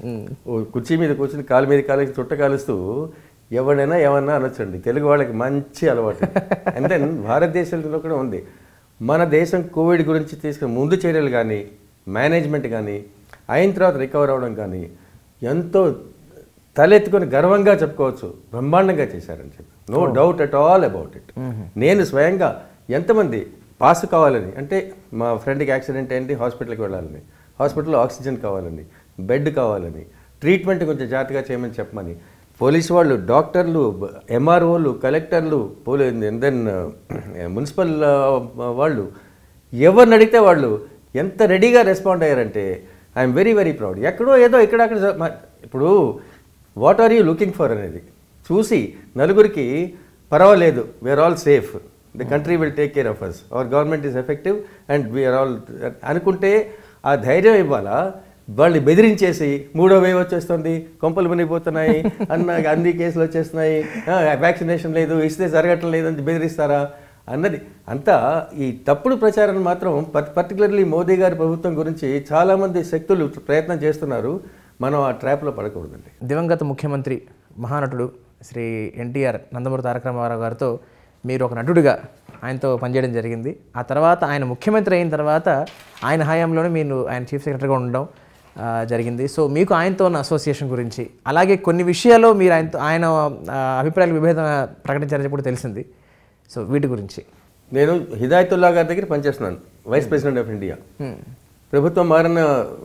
Speaker 2: ఓ కుర్చీ మీద కూర్చుని కాలు మీద కాలేసి చుట్ట కాలుస్తూ ఎవడైనా ఏమన్నా అనొచ్చండి. తెలుగు వాళ్ళకి మంచి అలవాటు. అండ్ దెన్ భారతదేశంలో కూడా ఉంది. మన దేశం కోవిడ్ గురించి తీసుకున్న ముందు చర్యలు కానీ, మేనేజ్మెంట్ కానీ, అయిన తర్వాత రికవర్ అవ్వడం కానీ ఎంతో తలెత్తుకొని గర్వంగా చెప్పుకోవచ్చు, బ్రహ్మాండంగా చేశారని చెప్పి. No doubt at all about it. నేను స్వయంగా ఎంతమంది పాస్ కావాలని, అంటే మా ఫ్రెండ్కి యాక్సిడెంట్ అయింది, హాస్పిటల్కి వెళ్ళాలని, హాస్పిటల్లో ఆక్సిజన్ కావాలని, బెడ్ కావాలని, ట్రీట్మెంట్ కొంచెం జాగ్రత్తగా చేయమని చెప్పమని పోలీసు వాళ్ళు, డాక్టర్లు, ఎంఆర్ఓలు, కలెక్టర్లు, పోలీ దెన్ మున్సిపల్ వాళ్ళు ఎవరిని అడిగితే వాళ్ళు ఎంత రెడీగా రెస్పాండ్ అయ్యారంటే ఐఎమ్ వెరీ వెరీ ప్రౌడ్. ఎక్కడో ఏదో ఇక్కడ అక్కడ జ- మ- ఇప్పుడు what are you looking for అనేది చూసి నలుగురికి పర్వాలేదు, we are all safe, the country will take care of us, our government is effective and we are all అనుకుంటే ఆ ధైర్యం ఇవ్వాలా. వాళ్ళు బెదిరించేసి మూడో వేవ్ వచ్చేస్తుంది, కొంపలు మునిగిపోతున్నాయి అన్న, అన్ని కేసులు వచ్చేస్తున్నాయి, వ్యాక్సినేషన్ లేదు, ఇస్తే జరగటం లేదని బెదిరిస్తారా అన్నది అంతా ఈ తప్పుడు ప్రచారం మాత్రం పర్టికులర్లీ మోదీ గారి ప్రభుత్వం గురించి చాలామంది శక్తులు ప్రయత్నం చేస్తున్నారు. మనం ఆ ట్రాప్లో పడకూడదండి.
Speaker 1: దివంగత ముఖ్యమంత్రి మహానటుడు శ్రీ ఎన్టీఆర్ నందమూరి తారక రామారావు గారితో మీరు ఒక నటుడిగా ఆయనతో పనిచేయడం జరిగింది. ఆ తర్వాత ఆయన ముఖ్యమంత్రి అయిన తర్వాత ఆయన హయాంలోనే మీరు ఆయన చీఫ్ సెక్రటరీగా ఉండడం ఆ, జరిగింది. సో మీకు ఆయనతో ఉన్న అసోసియేషన్ గురించి, అలాగే కొన్ని విషయాల్లో మీరు ఆయనతో ఆయన ఆ, అభిప్రాయాల విభేదం ప్రకటించారని కూడా తెలిసింది. సో వీటి గురించి.
Speaker 2: నేను హిదాయతుల్లా గారి దగ్గర పనిచేస్తున్నాను, వైస్ ప్రెసిడెంట్ ఆఫ్ ఇండియా. ప్రభుత్వం మారిన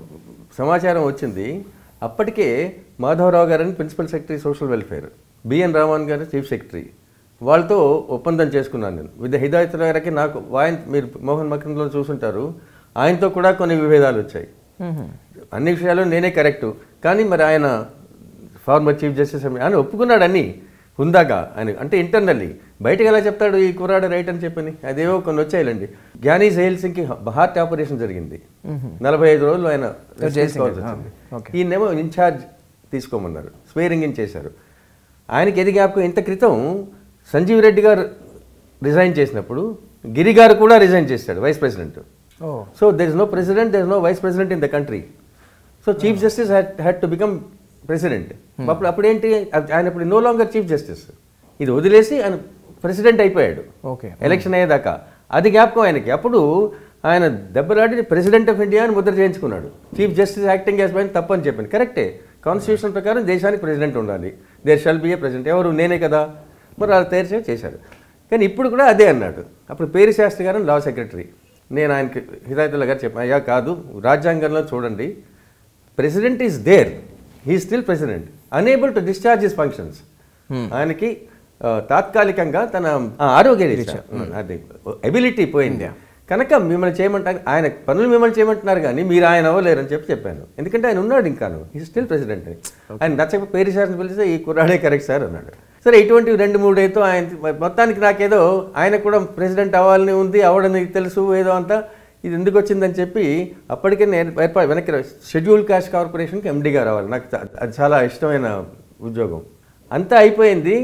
Speaker 2: సమాచారం వచ్చింది. అప్పటికే మాధవరావు గారని principal secretary social welfare, BN Raman గారు చీఫ్ సెక్రటరీ, వాళ్ళతో ఒప్పందం చేసుకున్నాను నేను. విత్ హిదాయతుల్లా గారికి నాకు ఆయన, మీరు మోహన్ మక్రంలో చూసుంటారు, ఆయనతో కూడా కొన్ని విభేదాలు వచ్చాయి. అన్ని విషయాల్లో నేనే కరెక్టు, కానీ మరి ఆయన ఫార్మర్ చీఫ్ జస్టిస్ అని ఒప్పుకున్నాడు అన్నీ హుందాగా. ఆయన అంటే ఇంటర్నల్లీ, బయటకు ఎలా చెప్తాడు ఈ కుర్రాడు రైట్ అని చెప్పని. అదేవో కొన్ని వచ్చాయిలండి. జ్ఞానీ జైల్ సింగ్కి హార్ట్ ఆపరేషన్ జరిగింది, నలభై ఐదు రోజులు ఆయన చేసుకోవాల్సి వచ్చింది. ఈయనేమో ఇన్ఛార్జ్ తీసుకోమన్నారు, స్వేరింగ్ ఇన్ చేశారు. ఆయనకి ఎది జ్ఞాపకం, ఇంత క్రితం సంజీవ్ రెడ్డి గారు రిజైన్ చేసినప్పుడు గిరి గారు కూడా రిజైన్ చేశాడు, vice president. So there is no president, there is no vice president in the country. So chief justice had to become president. అప్పుడు అప్పుడేంటి, ఆయన ఇప్పుడు నో లాంగర్ చీఫ్ జస్టిస్, ఇది వదిలేసి ఆయన ప్రెసిడెంట్ అయిపోయాడు
Speaker 1: ఓకే
Speaker 2: ఎలక్షన్ అయ్యేదాకా. అది జ్ఞాపకం ఆయనకి. అప్పుడు ఆయన దెబ్బలాడి ప్రెసిడెంట్ ఆఫ్ ఇండియా అని ముద్ర చేయించుకున్నాడు. Chief justice acting as by తప్పు అని చెప్పింది. కరెక్టే, కాన్స్టిట్యూషన్ ప్రకారం దేశానికి ప్రెసిడెంట్ ఉండాలి, there shall be a president. ఎవరు, నేనే కదా, మరి వాళ్ళు తయారు చేశారు. కానీ ఇప్పుడు కూడా అదే అన్నాడు. అప్పుడు పేరి శాస్త్రి గారు లా సెక్రటరీ, నేను ఆయనకి హిదాయతుల్లా గారు చెప్పాను, అయ్యా కాదు, రాజ్యాంగంలో చూడండి, president is there, he still president, unable to discharge his functions. ఆయనకి ఆ, తాత్కాలికంగా తన ఆ, ఆరోగ్య రీత్యా అది ఎబిలిటీ పోయింది కనుక మిమ్మల్ని చేయమంటారు, ఆయన పనులు మిమ్మల్ని చేయమంటున్నారు కానీ మీరు ఆయన అవ్వలేరని చెప్పి చెప్పాను. ఎందుకంటే ఆయన ఉన్నాడు ఇంకాను, హీ స్టిల్ ప్రెసిడెంట్ అని. ఆయన నచ్చక పేరు సార్ని పిలిస్తే ఈ కుర్రాడే కరెక్ట్ సార్ అన్నాడు. సరే, ఇటువంటి రెండు మూడు అయితే ఆయన మొత్తానికి నాకేదో ఆయన కూడా ప్రెసిడెంట్ అవ్వాలని ఉంది, అవ్వడని తెలుసు ఏదో అంతా, ఇది ఎందుకు వచ్చిందని చెప్పి అప్పటికే నేను ఏర్పాటు వెనక్కి షెడ్యూల్ కాస్ట్ కార్పొరేషన్కి ఎండీగా రావాలి. నాకు అది చాలా ఇష్టమైన ఉద్యోగం. అంతా అయిపోయింది.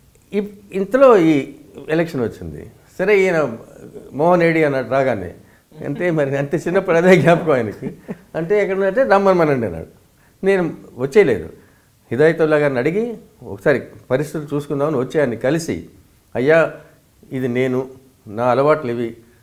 Speaker 2: ఇంతలో ఈ ఎలక్షన్ వచ్చింది. సరే, ఈయన మోహన్ రెడ్డి అన్నాడు రాగానే, అంతే మరి అంతే చిన్నప్పుడు అదే జ్ఞాపకం ఆయనకి. అంటే ఎక్కడంటే రమ్మనమనండి అన్నాడు. నేను వచ్చేయలేదు. హిదాయతుల్లా గారిని అడిగి ఒకసారి పరిస్థితులు చూసుకుందామని వచ్చి ఆయన్ని కలిసి, అయ్యా ఇది నేను, నా అలవాట్లు ఇవి,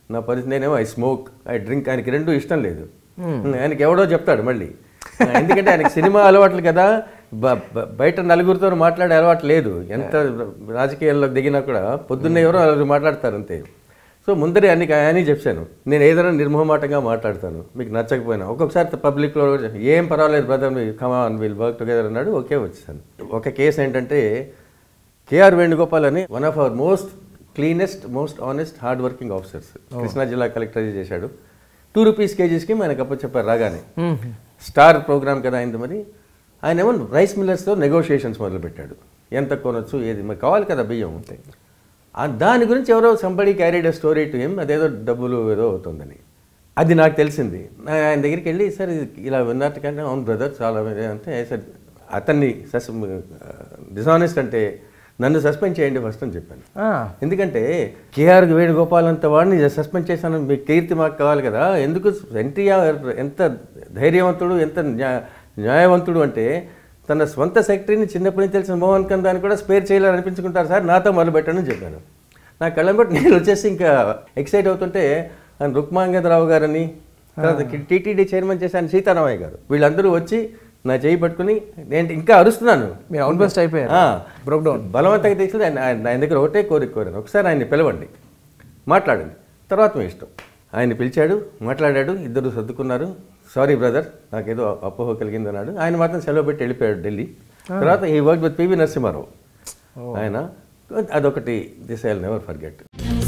Speaker 2: నా పరిస్థితి నేనేమో ఐ స్మోక్ ఐ డ్రింక్, ఆయనకి రెండు ఇష్టం లేదు. ఆయనకి ఎవడో చెప్తాడు మళ్ళీ, ఎందుకంటే ఆయనకి సినిమా అలవాట్లు కదా, బయట నలుగురితో మాట్లాడే అలవాటు లేదు. ఎంత రాజకీయాల్లో దిగినా కూడా పొద్దున్నే ఎవరో నలుగురు మాట్లాడతారు అంతే. సో ముందరే అన్ని అని చెప్పాను, నేను ఏదైనా నిర్మోహమాటంగా మాట్లాడతాను, మీకు నచ్చకపోయినా. ఒక్కొక్కసారి పబ్లిక్లో ఏం పర్వాలేదు బ్రదర్, మీ కమాన్ విల్ వర్క్ టుగెదర్ అన్నాడు. ఓకే వచ్చాను. ఒక కేసు ఏంటంటే కేఆర్ వేణుగోపాల్ అని one of our most cleanest most honest hard working officers, Krishna జిల్లా కలెక్టర్ చేశాడు. టూ రూపీస్ కేజీస్కి ఆయనకు అప్ప చెప్పారు రాగానే, స్టార్ ప్రోగ్రామ్ కదా అయింది. మరి ఆయన ఏమో రైస్ మిల్లర్స్తో నెగోషియేషన్స్ మొదలుపెట్టాడు, ఎంత కొనొచ్చు ఏది, మరి కావాలి కదా బియ్యం. దాని గురించి ఎవరో somebody carried a story to him, అదేదో డబ్బులు ఏదో అవుతుందని. అది నాకు తెలిసింది. ఆయన దగ్గరికి వెళ్ళి సార్ ఇలా విన్నట్టుకంటే అవును బ్రదర్ చాలా అంటే సార్ అతన్ని సస్ డిసానెస్ట్ అంటే నన్ను సస్పెండ్ చేయండి ఫస్ట్ అని చెప్పాను. ఎందుకంటే కేఆర్ వేణుగోపాల్ అంత వాడిని సస్పెండ్ చేశాను, మీ కీర్తి మాకు కావాలి కదా. ఎందుకు ఎన్టీఆర్ ఎంత ధైర్యవంతుడు, ఎంత న్యాయవంతుడు అంటే తన స్వంత సెక్రటరీని చిన్నప్పటి నుంచి తెలిసిన మోహన్ కందాన్ని కూడా స్పేర్ చేయాలని అనిపించుకుంటారు సార్, నాతో మొదలు పెట్టండి అని చెప్పాను. నా కళ్ళం బట్టి నేను వచ్చేసి ఇంకా ఎక్సైట్ అవుతుంటే ఆయన రుక్మాంగదరావు గారని, తర్వాత టీటీడీ చైర్మన్ చేశాను సీతారామయ్య గారు, వీళ్ళందరూ వచ్చి నా చేయి పట్టుకుని నేను ఇంకా అరుస్తున్నాను.
Speaker 1: మీరు అవుట్ బస్ట్ అయిపోయారు, బ్రోక్ డౌన్. బలవంతంగా తీసుకుని ఆయన ఆయన దగ్గర ఒకటే కోరిక కోరాను, ఒకసారి ఆయన్ని పిలవండి, మాట్లాడండి, తర్వాత మీ ఇష్టం. ఆయన పిలిచాడు, మాట్లాడాడు, ఇద్దరు సర్దుకున్నారు. సారీ బ్రదర్ నాకేదో అపోహ కలిగింది అన్నాడు. ఆయన మాత్రం సెలవు పెట్టి వెళ్ళిపోయాడు ఢిల్లీ. తర్వాత ఈ వర్క్ విత్ పివి నరసింహారావు ఆయన, అదొకటి this I will never forget.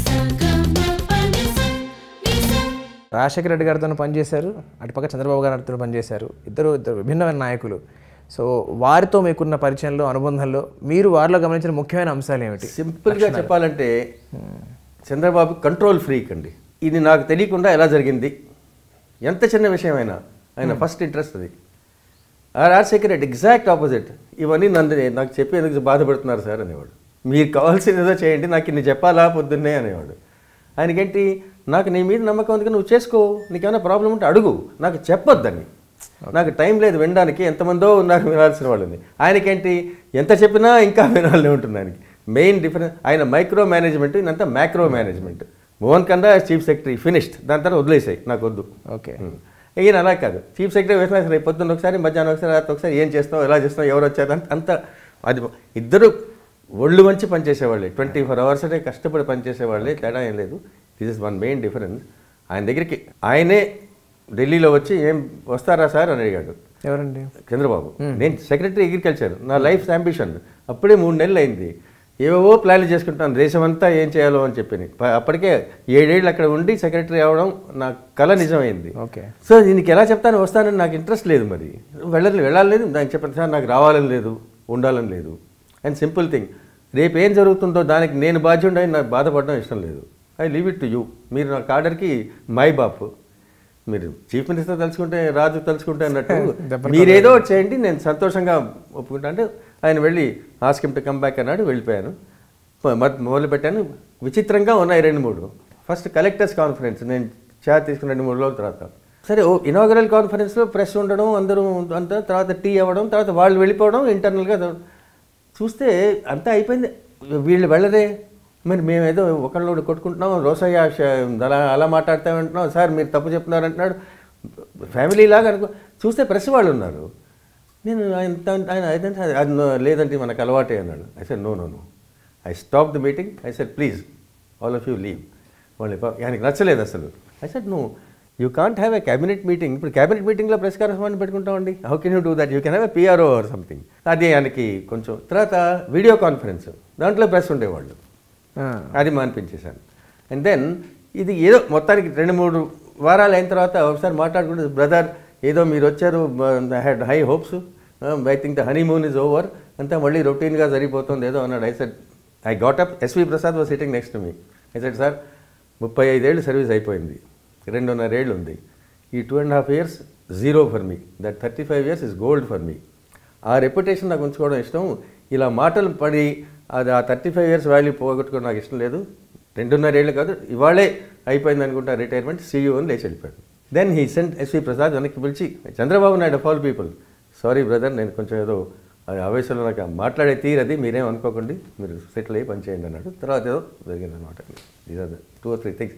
Speaker 1: Rajasekhara Reddy గారితో పనిచేశారు, అటుపక్క చంద్రబాబు గారితో పనిచేశారు, ఇద్దరు ఇద్దరు విభిన్నమైన నాయకులు. సో వారితో మీకున్న పరిచయంలో అనుబంధంలో మీరు వారిలో గమనించిన ముఖ్యమైన అంశాలు ఏమిటి?
Speaker 2: సింపుల్గా చెప్పాలంటే చంద్రబాబు కంట్రోల్ ఫ్రీక్ అండి. ఇది నాకు తెలియకుండా ఎలా జరిగింది, ఎంత చిన్న విషయమైనా ఆయన ఫస్ట్ ఇంట్రెస్ట్ అది. రాజశేఖర రెడ్డి ఎగ్జాక్ట్ ఆపోజిట్, ఇవన్నీ నన్ను నాకు చెప్పి ఎందుకు బాధపడుతున్నారు సార్ అనేవాడు. మీరు కావాల్సింది ఏదో చేయండి, నాకు ఇన్ని చెప్పాలా పొద్దున్నే అనేవాడు. ఆయనకేంటి, నాకు నీ మీద నమ్మకం ఉంది, నువ్వు చేసుకో, నీకేమైనా ప్రాబ్లం ఉంటే అడుగు, నాకు చెప్పొద్దని. నాకు టైం లేదు వినడానికి, ఎంతమందో ఉన్నారు వినాల్సిన వాళ్ళని. ఆయనకేంటి, ఎంత చెప్పినా ఇంకా వినాలని ఉంటుంది ఆయనకి. మెయిన్ డిఫరెన్స్ ఆయన మైక్రో మేనేజ్మెంట్, ఇదంతా macro management. Mohan Kanda chief secretary finished, దాని తర్వాత వదిలేసాయి నాకు వద్దు.
Speaker 1: ఓకే,
Speaker 2: ఈయన అలా కాదు, చీఫ్ సెక్రటరీ వేసినా సరే పొద్దున్న ఒకసారి మధ్యాహ్నం ఒకసారి రాత్రి ఒకసారి ఏం చేస్తావు ఎలా చేస్తావు ఎవరు వచ్చారు అంత అంత అది ఇద్దరు ఒళ్ళు మంచి పనిచేసేవాళ్ళే, ట్వంటీ ఫోర్ అవర్స్ అంటే కష్టపడి పనిచేసేవాళ్ళే, తేడా ఏం లేదు. This is one main difference. ఆయన దగ్గరికి ఆయనే ఢిల్లీలో వచ్చి ఏం వస్తారా సార్ అని అడిగాడు.
Speaker 1: ఎవరండి?
Speaker 2: చంద్రబాబు. నేను సెక్రటరీ అగ్రికల్చర్, నా లైఫ్ అంబిషన్. అప్పుడే మూడు నెలలు అయింది, ఏవేవో ప్లాన్లు చేసుకుంటాను దేశమంతా ఏం చేయాలో అని చెప్పి. అప్పటికే ఏడేళ్ళు అక్కడ ఉండి సెక్రటరీ అవ్వడం నా కళ నిజమైంది.
Speaker 1: ఓకే,
Speaker 2: సో దీనికి ఎలా చెప్తాను, వస్తానని నాకు ఇంట్రెస్ట్ లేదు, మరి వెళ్ళాలి వెళ్ళాలి లేదు, దానికి చెప్పండి సార్ నాకు రావాలని లేదు, ఉండాలని లేదు. అండ్ సింపుల్ థింగ్, రేపు ఏం జరుగుతుందో దానికి నేను బాధ్యుండని నాకు బాధపడడం ఇష్టం లేదు. I leave it to you. మీరు నా ఆర్డర్కి మై బాప్, మీరు చీఫ్ మినిస్టర్ తలుచుకుంటే రాజు తలుచుకుంటే అన్నట్టు మీరేదో చేయండి, నేను సంతోషంగా ఒప్పుకుంటా అంటే ఆయన వెళ్ళి ఆస్కిమ్ టు కమ్ బ్యాక్ అన్నాడు. వెళ్ళిపోయాను, మొదలుపెట్టాను. విచిత్రంగా ఉన్నాయి రెండు మూడు. ఫస్ట్ కలెక్టర్స్ కాన్ఫరెన్స్, నేను చార్ తీసుకున్న రెండు మూడు రోజుల తర్వాత సరే ఓ ఇనాగరల్ కాన్ఫరెన్స్లో ప్రెస్ ఉండడం, అందరూ అంతా, తర్వాత టీ అవ్వడం, తర్వాత వాళ్ళు వెళ్ళిపోవడం, ఇంటర్నల్గా చూస్తే అంతా అయిపోయింది. వీళ్ళు వెళ్ళదే, మరి మేమేదో ఒకళ్ళు కొట్టుకుంటున్నాం, రోసయ్య అలా అలా మాట్లాడతామంటున్నాం, సార్ మీరు తప్పు చెప్తున్నారు అంటున్నాడు, ఫ్యామిలీ లాగా అనుకో. చూస్తే ప్రెస్ వాళ్ళు ఉన్నారు. నేను ఆయన ఆయన అయితే అది లేదంటే మనకు అలవాటే అన్నాడు. I said no no no I stop the meeting. I said please all of you leave. వాళ్ళు ఆయనకి నచ్చలేదు అసలు. I said no you can't have a cabinet meeting. ఇప్పుడు క్యాబినెట్ మీటింగ్లో ప్రెస్ కరెస్పాండెంట్ పెట్టుకుంటామండి. How can you do that? You can have a PRO or something. అది ఆయనకి కొంచెం. తర్వాత వీడియో కాన్ఫరెన్స్, దాంట్లో ప్రెస్ ఉండేవాళ్ళు, అది మానిపించేశాను. అండ్ దెన్ ఇది ఏదో మొత్తానికి రెండు మూడు వారాలు అయిన తర్వాత ఒకసారి మాట్లాడుకుంటే, బ్రదర్ ఏదో మీరు వచ్చారు, had high hopes, I think the honeymoon is over, అంతా మళ్ళీ రొటీన్గా సరిపోతుంది ఏదో అన్నాడు. I said I got up, SV Prasad was sitting next to me. I said sir ముప్పై ఐదేళ్ళు సర్వీస్ అయిపోయింది, రెండున్నర ఏళ్ళు ఉంది, ఈ two and half years zero for me, that thirty five years is gold for me. ఆ రెప్యుటేషన్ నాకు ఉంచుకోవడం ఇష్టం, ఇలా మాటలు పడి అది ఆ థర్టీ ఫైవ్ ఇయర్స్ వాల్యూ పోగొట్టుకోవడం నాకు ఇష్టం లేదు. రెండున్నర ఏళ్ళు కాదు, ఇవాళే అయిపోయింది అనుకుంటా రిటైర్మెంట్, సీఈఓ అని లేచి వెళ్ళిపోయాడు. Then he sent SV Prasad వెనక్కి పిలిచి, Chandrababu Naidu of all people, sorry brother నేను కొంచెం ఏదో ఆవేశంలో నాకు మాట్లాడే తీరది, మీరేం అనుకోకండి, మీరు సెటిల్ అయ్యి పనిచేయండి అన్నాడు. తర్వాత ఏదో జరిగింది అనమాట. These are the two or three things.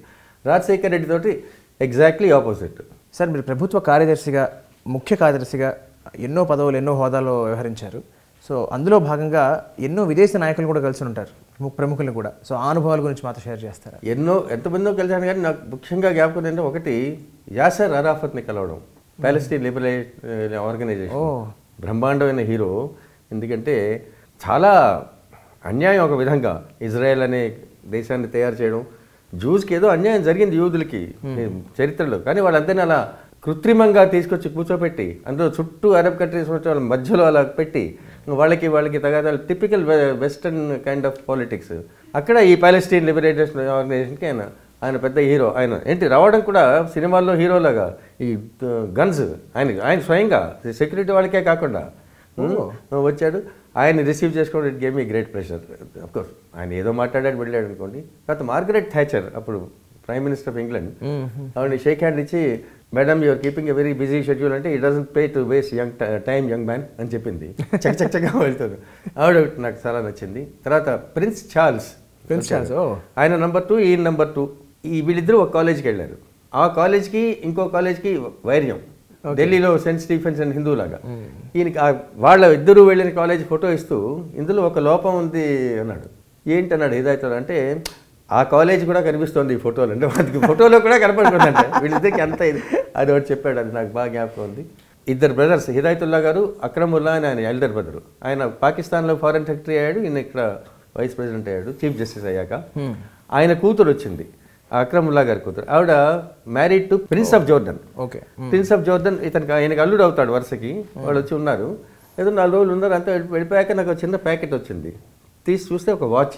Speaker 2: Rajasekhar Reddy తోటి ఎగ్జాక్ట్లీ ఆపోజిట్.
Speaker 1: సార్ మీరు ప్రభుత్వ కార్యదర్శిగా ముఖ్య కార్యదర్శిగా ఎన్నో పదవులు ఎన్నో హోదాలో వ్యవహరించారు. సో అందులో భాగంగా ఎన్నో విదేశీ నాయకులు కూడా కలిసి ఉంటారు, ప్రముఖులు కూడా. సో ఆ అనుభవాల గురించి మాతో షేర్ చేస్తారా?
Speaker 2: ఎన్నో ఎంతమందో కలిసాను కానీ నాకు ముఖ్యంగా జ్ఞాపకం ఏంటంటే ఒకటి యాసర్ అరాఫత్ని కలవడం, ప్యాలెస్టీన్ లిబరేషన్ ఆర్గనైజేషన్, బ్రహ్మాండమైన హీరో. ఎందుకంటే చాలా అన్యాయం ఒక విధంగా ఇజ్రాయెల్ అనే దేశాన్ని తయారు చేయడం, జూస్కి ఏదో అన్యాయం జరిగింది యూదులకి చరిత్రలో, కానీ వాళ్ళందరినీ అలా కృత్రిమంగా తీసుకొచ్చి కూర్చోపెట్టి అందులో చుట్టూ అరబ్ కంట్రీస్ వాళ్ళ మధ్యలో అలా పెట్టి వాళ్ళకి వాళ్ళకి తగాదాలు, typical western kind of politics. అక్కడ ఈ ప్యాలెస్టీన్ లిబరేషన్ ఆర్గనైజేషన్కి ఆయన ఆయన పెద్ద హీరో. ఆయన ఏంటి రావడం కూడా సినిమాల్లో హీరోలాగా, ఈ గన్స్ ఆయన ఆయన స్వయంగా సెక్యూరిటీ వాళ్ళకే కాకుండా వచ్చాడు. ఆయన రిసీవ్ చేసుకోవడం ఇట్ గేమ్ ఈ గ్రేట్ ప్రెషర్. అఫ్కోర్స్ ఆయన ఏదో మాట్లాడాడు వెళ్ళాడు అనుకోండి. తర్వాత మార్గరెట్ థ్యాచర్ అప్పుడు ప్రైమ్ మినిస్టర్ ఆఫ్ ఇంగ్లాండ్, ఆవిడ షేక్ హ్యాండ్ ఇచ్చి madam you are keeping a very busy schedule అంటే it doesn't pay to waste young time young man అని చెప్పింది. చక్క చక్కగా వెళ్తారు. ఆవిడ నాకు చాలా నచ్చింది. తర్వాత ప్రిన్స్ చార్ల్స్
Speaker 1: ప్రిన్స్ చార్ల్స్
Speaker 2: ఆయన నెంబర్ టూ, ఈయన నెంబర్ టూ. ఈ వీళ్ళిద్దరూ ఒక కాలేజ్కి వెళ్ళారు. ఆ కాలేజ్కి ఇంకో కాలేజ్కి వైర్యం, ఢిల్లీలో సెయింట్ స్టీఫెన్స్ అండ్ హిందూ లాగా. ఈయనకి వాళ్ళ ఇద్దరు వెళ్ళిన కాలేజ్ ఫోటో ఇస్తూ ఇందులో ఒక లోపం ఉంది అన్నాడు. ఏంటి అన్నాడు, ఏదవుతుంది అంటే ఆ కాలేజ్ కూడా కనిపిస్తోంది ఈ ఫోటోలు అంటే, వాటికి ఫోటోలో కూడా కనపడుతుందంటే వీళ్ళిద్దరికి అంత ఇది అది ఒకటి చెప్పాడు. అది నాకు బాగా జ్ఞాపకం ఉంది. ఇద్దరు బ్రదర్స్, హిదాయతుల్లా గారు, అక్రముల్లా అని ఆయన ఎల్డర్ బ్రదరు. ఆయన పాకిస్తాన్లో ఫారెన్ సెక్రటరీ అయ్యాడు, ఈయన ఇక్కడ వైస్ ప్రెసిడెంట్ అయ్యాడు చీఫ్ జస్టిస్ అయ్యాక. ఆయన కూతురు వచ్చింది, అక్రముల్లా గారి కూతురు. ఆవిడ married to prince of Jordan.
Speaker 1: Okay,
Speaker 2: prince of Jordan ఇతనికి ఆయనకి అల్లుడు అవుతాడు వరుసకి. వాళ్ళు వచ్చి ఉన్నారు, ఏదో నాలుగు రోజులు ఉన్నారు. అంతా వెళ్ళిపోయాక నాకు ఒక చిన్న ప్యాకెట్ వచ్చింది. తీసి చూస్తే ఒక వాచ్.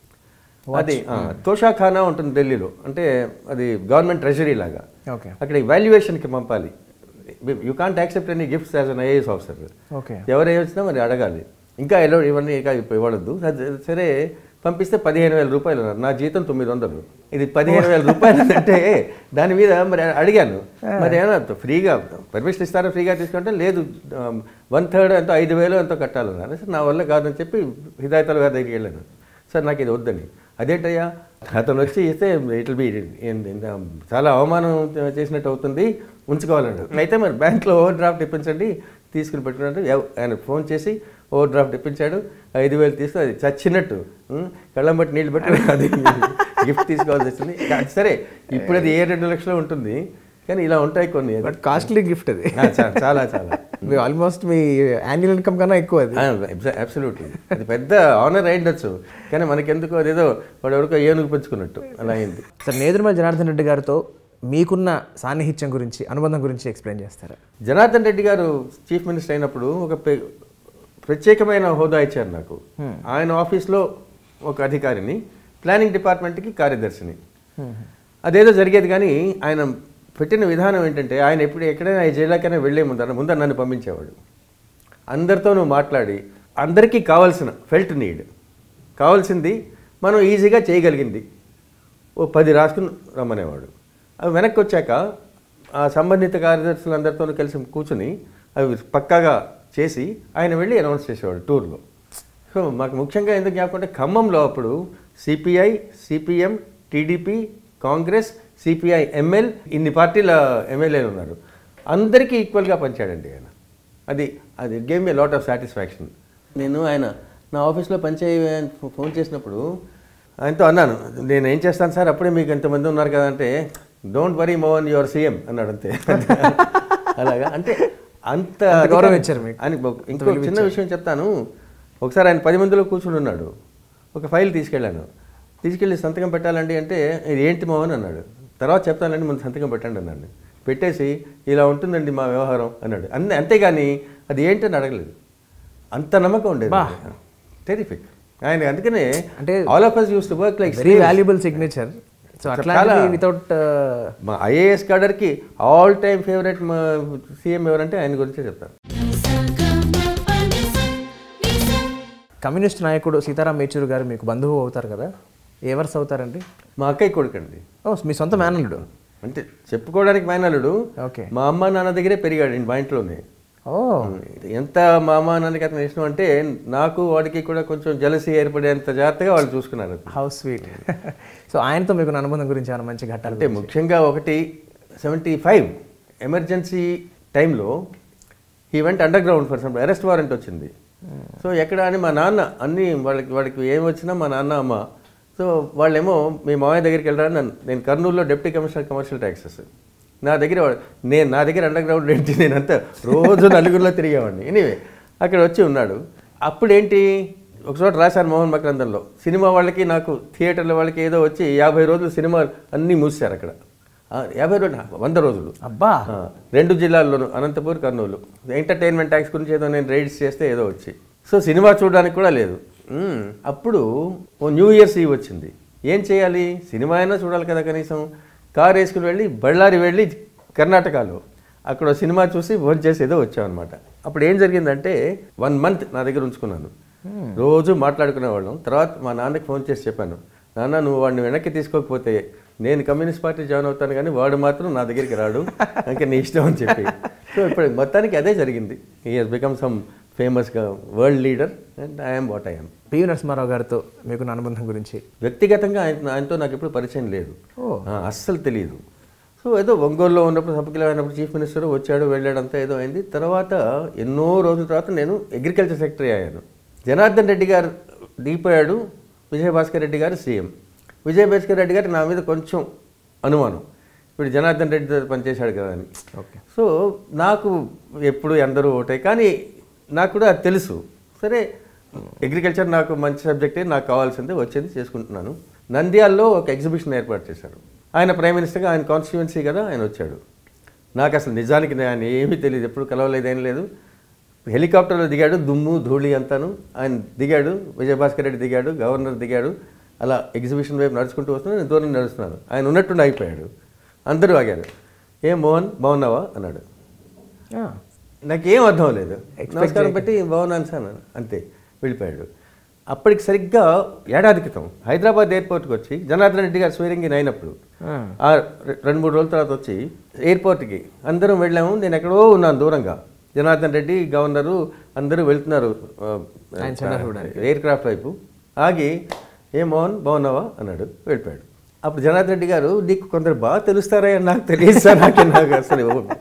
Speaker 2: అది తోషాఖానా ఉంటుంది ఢిల్లీలో, అంటే అది గవర్నమెంట్ ట్రెజరీ లాగా.
Speaker 1: ఓకే,
Speaker 2: అక్కడ వాల్యుయేషన్కి పంపాలి. You can't accept any gifts as an IAS officer.
Speaker 1: Okay,
Speaker 2: ఎవరు వచ్చినా మరి అడగాలి. ఇంకా ఎలా ఇవన్నీ ఇవ్వడద్దు. సరే పంపిస్తే పదిహేను వేల రూపాయలు అన్నారు. నా జీతం తొమ్మిది వందలు, ఇది పదిహేను వేల రూపాయలు అంటే దాని మీద మరి అడిగాను, మరి ఏమన్నా ఫ్రీగా పర్మిషన్ ఇస్తారా, ఫ్రీగా తీసుకుంటే లేదు వన్ థర్డ్ ఎంతో ఐదు వేలు ఎంతో కట్టాలన్నారు. సార్ నా వల్ల కాదని చెప్పి హిదాయతుల గారి దగ్గరికి వెళ్ళాను. సార్ నాకు ఇది వద్దని. అదేంటయ్యా, అతను వచ్చి ఇస్తే ఇట్లా బి చాలా అవమానం చేసినట్టు అవుతుంది, ఉంచుకోవాలండి. అయితే మరి బ్యాంక్లో ఓవర్ డ్రాఫ్ట్ ఇప్పించండి తీసుకుని పెట్టుకున్నట్టు ఆయన ఫోన్ చేసి ఓవర్ డ్రాఫ్ట్ ఇప్పించాడు. ఐదు వేలు తీసుకుని అది చచ్చినట్టు కళ్ళం బట్టి నీళ్ళు పెట్టి అది గిఫ్ట్ తీసుకోవాల్సి వచ్చింది. సరే ఇప్పుడు అది ఏ రెండు లక్షలు ఉంటుంది, కానీ ఇలా ఉంటాయి కొన్ని.
Speaker 1: బట్ కాస్ట్లీ గిఫ్ట్ అది,
Speaker 2: చాలా చాలా
Speaker 1: ఆల్మోస్ట్ మీ యాన్యువల్ ఇన్కమ్ కన్నా ఎక్కువ అది.
Speaker 2: అబ్సల్యూట్లీ అది పెద్ద ఆనర్ అయిండొచ్చు, కానీ మనకెందుకు అదేదో వాడు ఎవరికో ఏనుగు పెంచుకున్నట్టు అలా అయింది.
Speaker 1: సార్ నేదురుమల్లి జనార్దన్ రెడ్డి గారితో మీకున్న సాన్నిహిత్యం గురించి, అనుబంధం గురించి ఎక్స్ప్లెయిన్ చేస్తారా?
Speaker 2: జనార్దన్ రెడ్డి గారు చీఫ్ మినిస్టర్ అయినప్పుడు ఒక ప్రత్యేకమైన హోదా ఇచ్చారు నాకు. ఆయన ఆఫీస్లో ఒక అధికారిని, ప్లానింగ్ డిపార్ట్మెంట్కి కార్యదర్శిని. అదేదో జరిగేది, కానీ ఆయన పెట్టిన విధానం ఏంటంటే ఆయన ఎప్పుడు ఎక్కడైనా ఈ జిల్లాకైనా వెళ్ళే ముందర ముందర నన్ను పంపించేవాడు. అందరితోనూ మాట్లాడి అందరికీ కావాల్సిన ఫెల్ట్ నీడ్ కావాల్సింది మనం ఈజీగా చేయగలిగింది ఓ పది రాసుకుని రమ్మనేవాడు. అవి వెనక్కి వచ్చాక ఆ సంబంధిత కార్యదర్శులందరితోనూ కలిసి కూర్చుని అవి పక్కాగా చేసి ఆయన వెళ్ళి అనౌన్స్ చేసేవాడు టూర్లో. సో మాకు ముఖ్యంగా ఎందుకు జ్ఞాపకం అంటే ఖమ్మంలో అప్పుడు CPI, CPM, TDP, Congress, CPI, ML ఇన్ని పార్టీల ఎమ్మెల్యేలు ఉన్నారు. అందరికీ ఈక్వల్గా పంచాడండి ఆయన. అది అది gave me lot of satisfaction. నేను ఆయన నా ఆఫీస్లో పనిచేయ ఫోన్ చేసినప్పుడు ఆయనతో అన్నాను, నేను ఏం చేస్తాను సార్, అప్పుడే మీకు ఎంతమంది ఉన్నారు కదా అంటే, don't worry Mohan your CM అన్నాడు అంతే. అలాగా అంటే అంత
Speaker 1: గౌరవం ఇచ్చారు మీకు
Speaker 2: అని. ఇంకో చిన్న విషయం చెప్తాను. ఒకసారి ఆయన పది మందిలో కూర్చుని ఉన్నాడు, ఒక ఫైల్ తీసుకెళ్ళాను. తీసుకెళ్ళి సంతకం పెట్టాలండి అంటే, ఇది ఏంటి మోహన్ అన్నాడు. తర్వాత చెప్తానండి, ముందు సంతకం పెట్టండి అన్నాడు. పెట్టేసి ఇలా ఉంటుందండి మా వ్యవహారం అన్నాడు. అంతే అంతేగాని అది ఏంటని అడగలేదు. అంత నమ్మకం ఉండేది. టెరిఫిక్ ఆయన. అందుకనే అంటే all of us used to work like
Speaker 1: very valuable signature. So అట్లా వితౌట్
Speaker 2: మా ఐఏఎస్ క్యాడర్కి ఆల్ టైమ్ ఫేవరెట్ మా సీఎం ఎవరంటే ఆయన గురించే చెప్తారు.
Speaker 1: కమ్యూనిస్ట్ నాయకుడు సీతారాం యేచూరి గారు మీకు బంధువు అవుతారు కదా, ఏ వరుస అవుతారండి?
Speaker 2: మా అక్కయ్య కొడుకండి.
Speaker 1: ఓ, మీ సొంత మేనల్లుడు?
Speaker 2: అంటే చెప్పుకోవడానికి మేనల్లుడు.
Speaker 1: ఓకే.
Speaker 2: మా అమ్మ నాన్న దగ్గరే పెరిగాడు మా ఇంట్లోనే.
Speaker 1: ఓ
Speaker 2: ఎంత మామానానికి అతను ఇష్టం అంటే నాకు వాడికి కూడా కొంచెం జలసి ఏర్పడేంత జాగ్రత్తగా వాళ్ళు చూసుకున్నారు.
Speaker 1: How sweet. సో ఆయనతో మీకు అనుబంధం గురించి ఏమైనా మంచి ఘట్టాలు?
Speaker 2: అంటే ముఖ్యంగా ఒకటి సెవెంటీ ఫైవ్ ఎమర్జెన్సీ టైంలో హీ వెంట్ అండర్ గ్రౌండ్ ఫర్ సమ్ అరెస్ట్ వారెంట్ వచ్చింది. సో ఎక్కడ అని మా నాన్న అన్నీ వాళ్ళకి వాడికి ఏం వచ్చినా మా నాన్న అమ్మ. సో వాళ్ళేమో మీ మామయ్య దగ్గరికి వెళ్ళడానికి నన్ను నేను కర్నూలులో డిప్యూటీ కమిషనర్ కమర్షియల్ ట్యాక్సెస్ నా దగ్గర నేను నా దగ్గర అండర్ గ్రౌండ్ ఏంటి నేనంతా రోజు నలుగురిలో తిరిగేవాడిని. ఎనీవే అక్కడ వచ్చి ఉన్నాడు. అప్పుడేంటి ఒకచోట రాశారు మోహన్ మకరందంలో సినిమా వాళ్ళకి నాకు థియేటర్ల వాళ్ళకి ఏదో వచ్చి యాభై రోజులు సినిమా అన్నీ మూసారు అక్కడ. యాభై రోజులు వంద రోజులు
Speaker 1: అబ్బా
Speaker 2: రెండు జిల్లాల్లోనూ అనంతపూర్ కర్నూలు ఎంటర్టైన్మెంట్ ట్యాక్స్ గురించి ఏదో నేను రైడ్స్ చేస్తే ఏదో వచ్చి సో సినిమా చూడడానికి కూడా లేదు. అప్పుడు ఓ న్యూ ఇయర్స్ ఈవ్ వచ్చింది. ఏం చేయాలి, సినిమా అయినా చూడాలి కదా, కనీసం కార్ వేసుకుని వెళ్ళి బళ్ళారి వెళ్ళి కర్ణాటకలో అక్కడ సినిమా చూసి భోజనం చేసి ఏదో వచ్చామన్నమాట. అప్పుడు ఏం జరిగిందంటే వన్ మంత్ నా దగ్గర ఉంచుకున్నాను. రోజు మాట్లాడుకునేవాళ్ళం. తర్వాత మా నాన్నకి ఫోన్ చేసి చెప్పాను, నాన్న నువ్వు వాడిని వెనక్కి తీసుకోకపోతే నేను కమ్యూనిస్ట్ పార్టీ జాయిన్ అవుతాను కానీ వాడు మాత్రం నా దగ్గరికి రాడు, ఇంకా నీ ఇష్టం అని చెప్పి. సో ఇప్పుడు మొత్తానికి అదే జరిగింది. హీ హెస్ బికమ్ సమ్ ఫేమస్గా world leader and I'm what I'm.
Speaker 1: PV Narasimharao గారితో మీకు అనుబంధం గురించి?
Speaker 2: వ్యక్తిగతంగా ఆయన ఆయనతో నాకు ఎప్పుడు పరిచయం లేదు, అస్సలు తెలియదు. సో ఏదో ఒంగోలులో ఉన్నప్పుడు సభ్యులు అయినప్పుడు చీఫ్ మినిస్టర్ వచ్చాడు వెళ్ళాడంతా ఏదో అయింది. తర్వాత ఎన్నో రోజుల తర్వాత నేను అగ్రికల్చర్ సెక్రటరీ అయ్యాను. జనార్దన్ రెడ్డి గారు దిగిపోయాడు, విజయభాస్కర్ రెడ్డి గారు సీఎం. విజయభాస్కర్ రెడ్డి గారు నా మీద కొంచెం అనుమానం, ఇప్పుడు జనార్దన్ రెడ్డి పనిచేశాడు కదా అని.
Speaker 1: ఓకే.
Speaker 2: సో నాకు ఎప్పుడు అందరూ ఒకటే, కానీ నాకు కూడా అది తెలుసు. సరే అగ్రికల్చర్ నాకు మంచి సబ్జెక్టే, నాకు కావాల్సిందే, వచ్చింది చేసుకుంటున్నాను. నంద్యాలలో ఒక ఎగ్జిబిషన్ ఏర్పాటు చేశారు. ఆయన ప్రైమ్ మినిస్టర్గా, ఆయన కాన్స్టిట్యువెన్సీ కదా, ఆయన వచ్చాడు. నాకు అసలు నిజానికి ఆయన ఏమీ తెలియదు, ఎప్పుడు కలవలేదు, ఏం లేదు. హెలికాప్టర్లో దిగాడు, దుమ్ము ధూళి అంతాను. ఆయన దిగాడు, విజయభాస్కర్ రెడ్డి దిగాడు, గవర్నర్ దిగాడు. అలా ఎగ్జిబిషన్ వైపు నడుచుకుంటూ వస్తున్నాను, నేను దూరం నడుస్తున్నాను. ఆయన ఉన్నట్టుండి అయిపోయాడు. అందరూ ఆగారు. ఏ మోహన్ బాగున్నావా అన్నాడు. నాకేం అర్థం లేదు, నమస్కారం పెట్టి బాగున్నాను సార్ అంతే, వెళ్ళిపోయాడు. అప్పటికి సరిగ్గా ఏడాది క్రితం హైదరాబాద్ ఎయిర్పోర్ట్కి వచ్చి జనార్దన్ రెడ్డి గారు స్వీరింగ్ అయినప్పుడు ఆ రెండు మూడు రోజుల తర్వాత వచ్చి ఎయిర్పోర్ట్కి అందరం వెళ్ళాము. నేను ఎక్కడో ఉన్నాను దూరంగా, జనార్దన్ రెడ్డి గవర్నరు అందరూ వెళ్తున్నారు ఎయిర్ క్రాఫ్ట్ వైపు. ఆగి ఏ మోహన్ బాగున్నావా అన్నాడు, వెళ్ళిపోయాడు. అప్పుడు జనార్దన్ రెడ్డి గారు, నీకు కొందరు బాగా తెలుస్తారా అని నాకు తెలియదు సార్, నాకు నాకు అసలు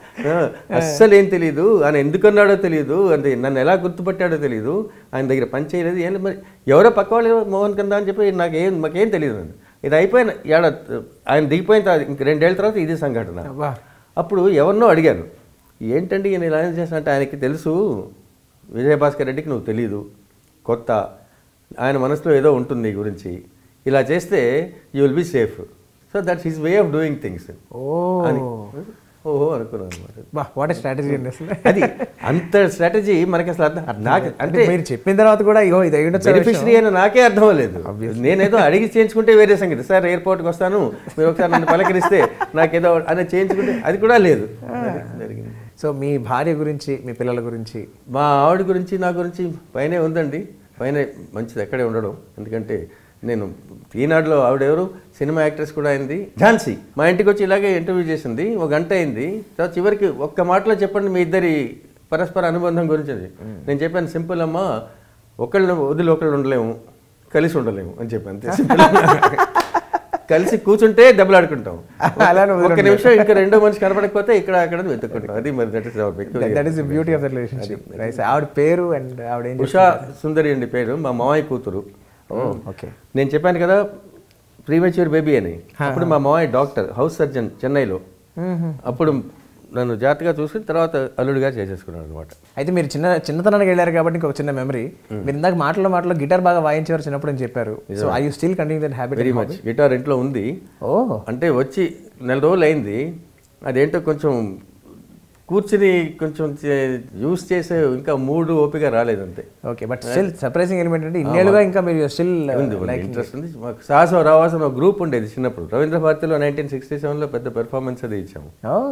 Speaker 2: అస్సలు ఏం తెలియదు, ఆయన ఎందుకన్నాడో తెలియదు, అంటే నన్ను ఎలా గుర్తుపట్టాడో తెలియదు, ఆయన దగ్గర పని చేయలేదు, ఏం మరి ఎవరో పక్క వాళ్ళు మోహన్ కింద అని చెప్పి నాకేం మాకేం తెలియదు. నన్ను ఇది అయిపోయిన ఏడ ఆయన దిగిపోయిన తర్వాత ఇంక రెండేళ్ల తర్వాత ఇది సంఘటన. అప్పుడు ఎవరినో అడిగాను, ఏంటండి నేను ఇలా చేసినట్టు, ఆయనకి తెలుసు విజయభాస్కర్ రెడ్డికి నువ్వు తెలీదు, కొత్త, ఆయన మనసులో ఏదో ఉంటుంది నీ గురించి, ఇలా చేస్తే you will be safe. So that's his way of doing things అని ఓహో అనుకున్నాను అనమాట.
Speaker 1: వాట్ ఏ స్ట్రాటజీ అండి అసలు.
Speaker 2: అది అంత స్ట్రాటజీ మనకి అసలు అర్థం, నాకు అంటే
Speaker 1: మీరు చెప్పిన తర్వాత కూడా ఇగో ఇది
Speaker 2: బెనిఫిషరీ అని నాకే అర్థం లేదు. నేనేదో అడిగి చేయించుకుంటే వేరే సంగతి, సార్ ఎయిర్పోర్ట్కి వస్తాను మీరు ఒకసారి నన్ను పలకరిస్తే నాకేదో అనేది చేయించుకుంటే అది కూడా లేదు. జరిగింది.
Speaker 1: సో మీ భార్య గురించి, మీ పిల్లల గురించి?
Speaker 2: మా ఆవిడ గురించి నా గురించి పైనే ఉందండి, పైన మంచిది ఎక్కడే ఉండడం. ఎందుకంటే నేను ఈనాడులో ఆవిడెవరు సినిమా యాక్ట్రెస్ కూడా అయింది, ఝాన్సీ, మా ఇంటికి వచ్చి ఇలాగే ఇంటర్వ్యూ చేసింది, ఒక గంట అయింది. తర్వాత చివరికి ఒక్క మాటలో చెప్పండి మీ ఇద్దరి పరస్పర అనుబంధం గురించి. నేను చెప్పాను, సింపుల్ అమ్మా, ఒకళ్ళని వదిలి ఒకళ్ళు ఉండలేము, కలిసి ఉండలేము అని చెప్పాను. కలిసి కూర్చుంటే దెబ్బలాడుకుంటాం, ఒక నిమిషం ఇంకా రెండో మనిషి కనపడకపోతే ఇక్కడ అక్కడ వెతుక్కుంటాం. అది మరి that is our
Speaker 1: that is the beauty of the relationship. ఆవిడ పేరు అండ్ ఆవిడ ఏం?
Speaker 2: ఉషా సుందరి అండి పేరు, మా మామయ్య కూతురు.
Speaker 1: ఓకే.
Speaker 2: నేను చెప్పాను కదా ప్రీమెచ్యూర్ బేబీ అని, అప్పుడు మా మామయ్య డాక్టర్, హౌస్ సర్జన్ చెన్నైలో. అప్పుడు నన్ను జాగ్రత్తగా చూసుకుని తర్వాత అల్లుడిగా చేసేసుకున్నాను అనమాట.
Speaker 1: అయితే మీరు చిన్న చిన్నతనానికి వెళ్ళారు కాబట్టి ఇంకొక చిన్న మెమరీ, మీరు ఇందాక మాటలో మాటలో గిటార్ బాగా వాయించేవారు చిన్నప్పుడు అని చెప్పారు. So I you still continue that habit?
Speaker 2: Very much. Guitar ఇంట్లో ఉంది.
Speaker 1: ఓ
Speaker 2: అంటే వచ్చి నెల రోజులు అయింది, అదేంటో కొంచెం కూర్చుని కొంచెం యూస్ చేసే ఇంకా మూడు ఓపిక రాలేదు అంతే.
Speaker 1: Okay, but still surprising element అంటే ఇన్నేళ్ళుగా ఇంకా మీరు స్టిల్
Speaker 2: ఇంట్రెస్ట్ ఉంది. మాకు సాహసం రావాల్సిన ఒక గ్రూప్ ఉండేది చిన్నప్పుడు, రవీంద్ర భారతిలో నైన్టీన్ సిక్స్టీ సెవెన్లో పెద్ద పెర్ఫార్మెన్స్ అది ఇచ్చాము.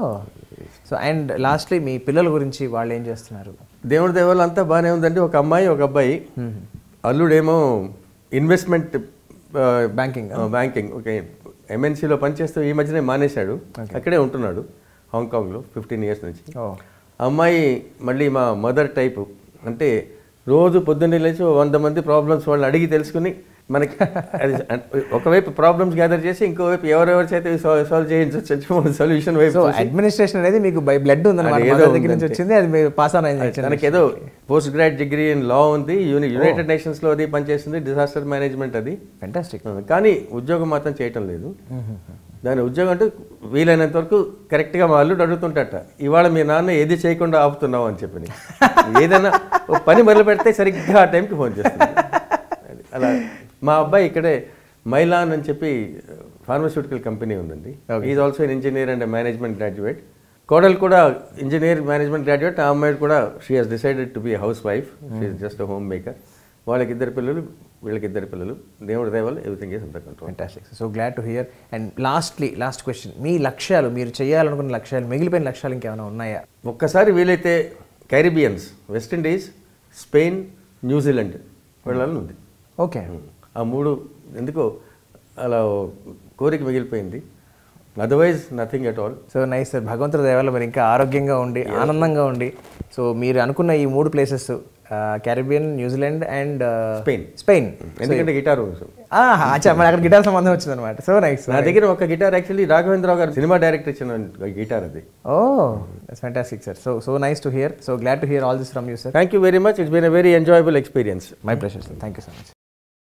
Speaker 1: సో అండ్ లాస్ట్లీ మీ పిల్లల గురించి, వాళ్ళు ఏం చేస్తున్నారు?
Speaker 2: దేవుడి దేవాలు అంతా బాగానే ఉందండి. ఒక అమ్మాయి ఒక అబ్బాయి. అల్లుడేమో ఇన్వెస్ట్మెంట్
Speaker 1: బ్యాంకింగ్
Speaker 2: బ్యాంకింగ్ ఓకే ఎంఎన్సీలో పనిచేస్తూ ఈ మధ్యనే మానేశాడు, అక్కడే ఉంటున్నాడు హాంకాంగ్లో ఫిఫ్టీన్ ఇయర్స్ నుంచి. అమ్మాయి మళ్ళీ మా మదర్ టైపు, అంటే రోజు పొద్దున్నే లేచి వంద మంది ప్రాబ్లమ్స్ వాళ్ళని అడిగి తెలుసుకుని మనకి అది ఒకవైపు ప్రాబ్లమ్స్ గ్యాదర్ చేసి ఇంకోవైపు ఎవరెవరి చేత సాల్వ్ చేయించవచ్చు సొల్యూషన్ వైపు.
Speaker 1: సో అడ్మినిస్ట్రేషన్ అనేది మీకు బై బ్లడ్ ఉందన్నమాట, దగ్గర నుంచి వచ్చింది, అది మీరు పాస్ ఆన్ అయింది.
Speaker 2: మనకి ఏదో post grad degree in law ఉంది, యూని యునైటెడ్ నేషన్స్లో అది పనిచేస్తుంది, డిజాస్టర్ మేనేజ్మెంట్ అది.
Speaker 1: ఫెంటాస్టిక్.
Speaker 2: కానీ ఉద్యోగం మాత్రం చేయటం లేదు. దాని ఉద్యోగం అంటే వీలైనంత వరకు కరెక్ట్గా మా అల్లుడు అడుగుతుంటట, ఇవాళ మీ నాన్న ఏది చేయకుండా ఆపుతున్నావు అని చెప్పి. ఏదైనా పని మొదలు పెడితే సరిగ్గా ఆ టైంకి ఫోన్ చేస్తుంది. అలా మా అబ్బాయి ఇక్కడే మైలాన్ అని చెప్పి ఫార్మస్యూటికల్ కంపెనీ ఉందండి. Is also an engineer and management graduate. కోడలు కూడా ఇంజనీర్ మేనేజ్మెంట్ గ్రాడ్యుయేట్. ఆ అమ్మాయి కూడా she has decided to be housewife, she is just a homemaker. వాళ్ళకి ఇద్దరు పిల్లలు, వీళ్ళకి ఇద్దరు పిల్లలు. దేవుడి దయ వల్ల everything is under control.
Speaker 1: Fantastic. So glad to hear. And lastly last question, మీ లక్ష్యాలు, మీరు చేయాలనుకున్న లక్ష్యాలు, మిగిలిపోయిన లక్ష్యాలు ఇంకేమైనా ఉన్నాయా?
Speaker 2: ఒక్కసారి వీలైతే కైరిబియన్స్, వెస్టిండీస్, స్పెయిన్, న్యూజిలాండ్ వెళ్ళాలని ఉంది.
Speaker 1: ఓకే.
Speaker 2: ఆ మూడు ఎందుకో అలా కోరిక మిగిలిపోయింది. Otherwise nothing at all.
Speaker 1: So nice sir. భగవంతుడి దయ వల్ల మీరు ఇంకా ఆరోగ్యంగా ఉండి ఆనందంగా ఉండి, సో మీరు అనుకున్న ఈ మూడు places Caribbean, New Zealand and
Speaker 2: Spain
Speaker 1: Spain
Speaker 2: ఎందుకంటే గిటార్
Speaker 1: అచ్చా మరి అక్కడ గిటార్ సంబంధం వచ్చింది అనమాట. So nice.
Speaker 2: నా దగ్గర ఒక గిటార్ యాక్చువల్లీ రాఘవేంద్రరావు గారు సినిమా డైరెక్టర్ ఇచ్చిన గిటార్ అది.
Speaker 1: Oh that's fantastic sir. So so nice to hear. So glad to hear all this from you sir.
Speaker 2: Thank you very much. It's been a very enjoyable experience.
Speaker 1: My pleasure sir. Thank you so much.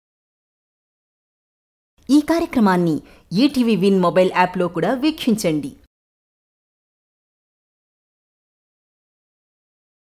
Speaker 3: ఈ కార్యక్రమాన్ని ETV win mobile యాప్లో కూడా వీక్షించండి.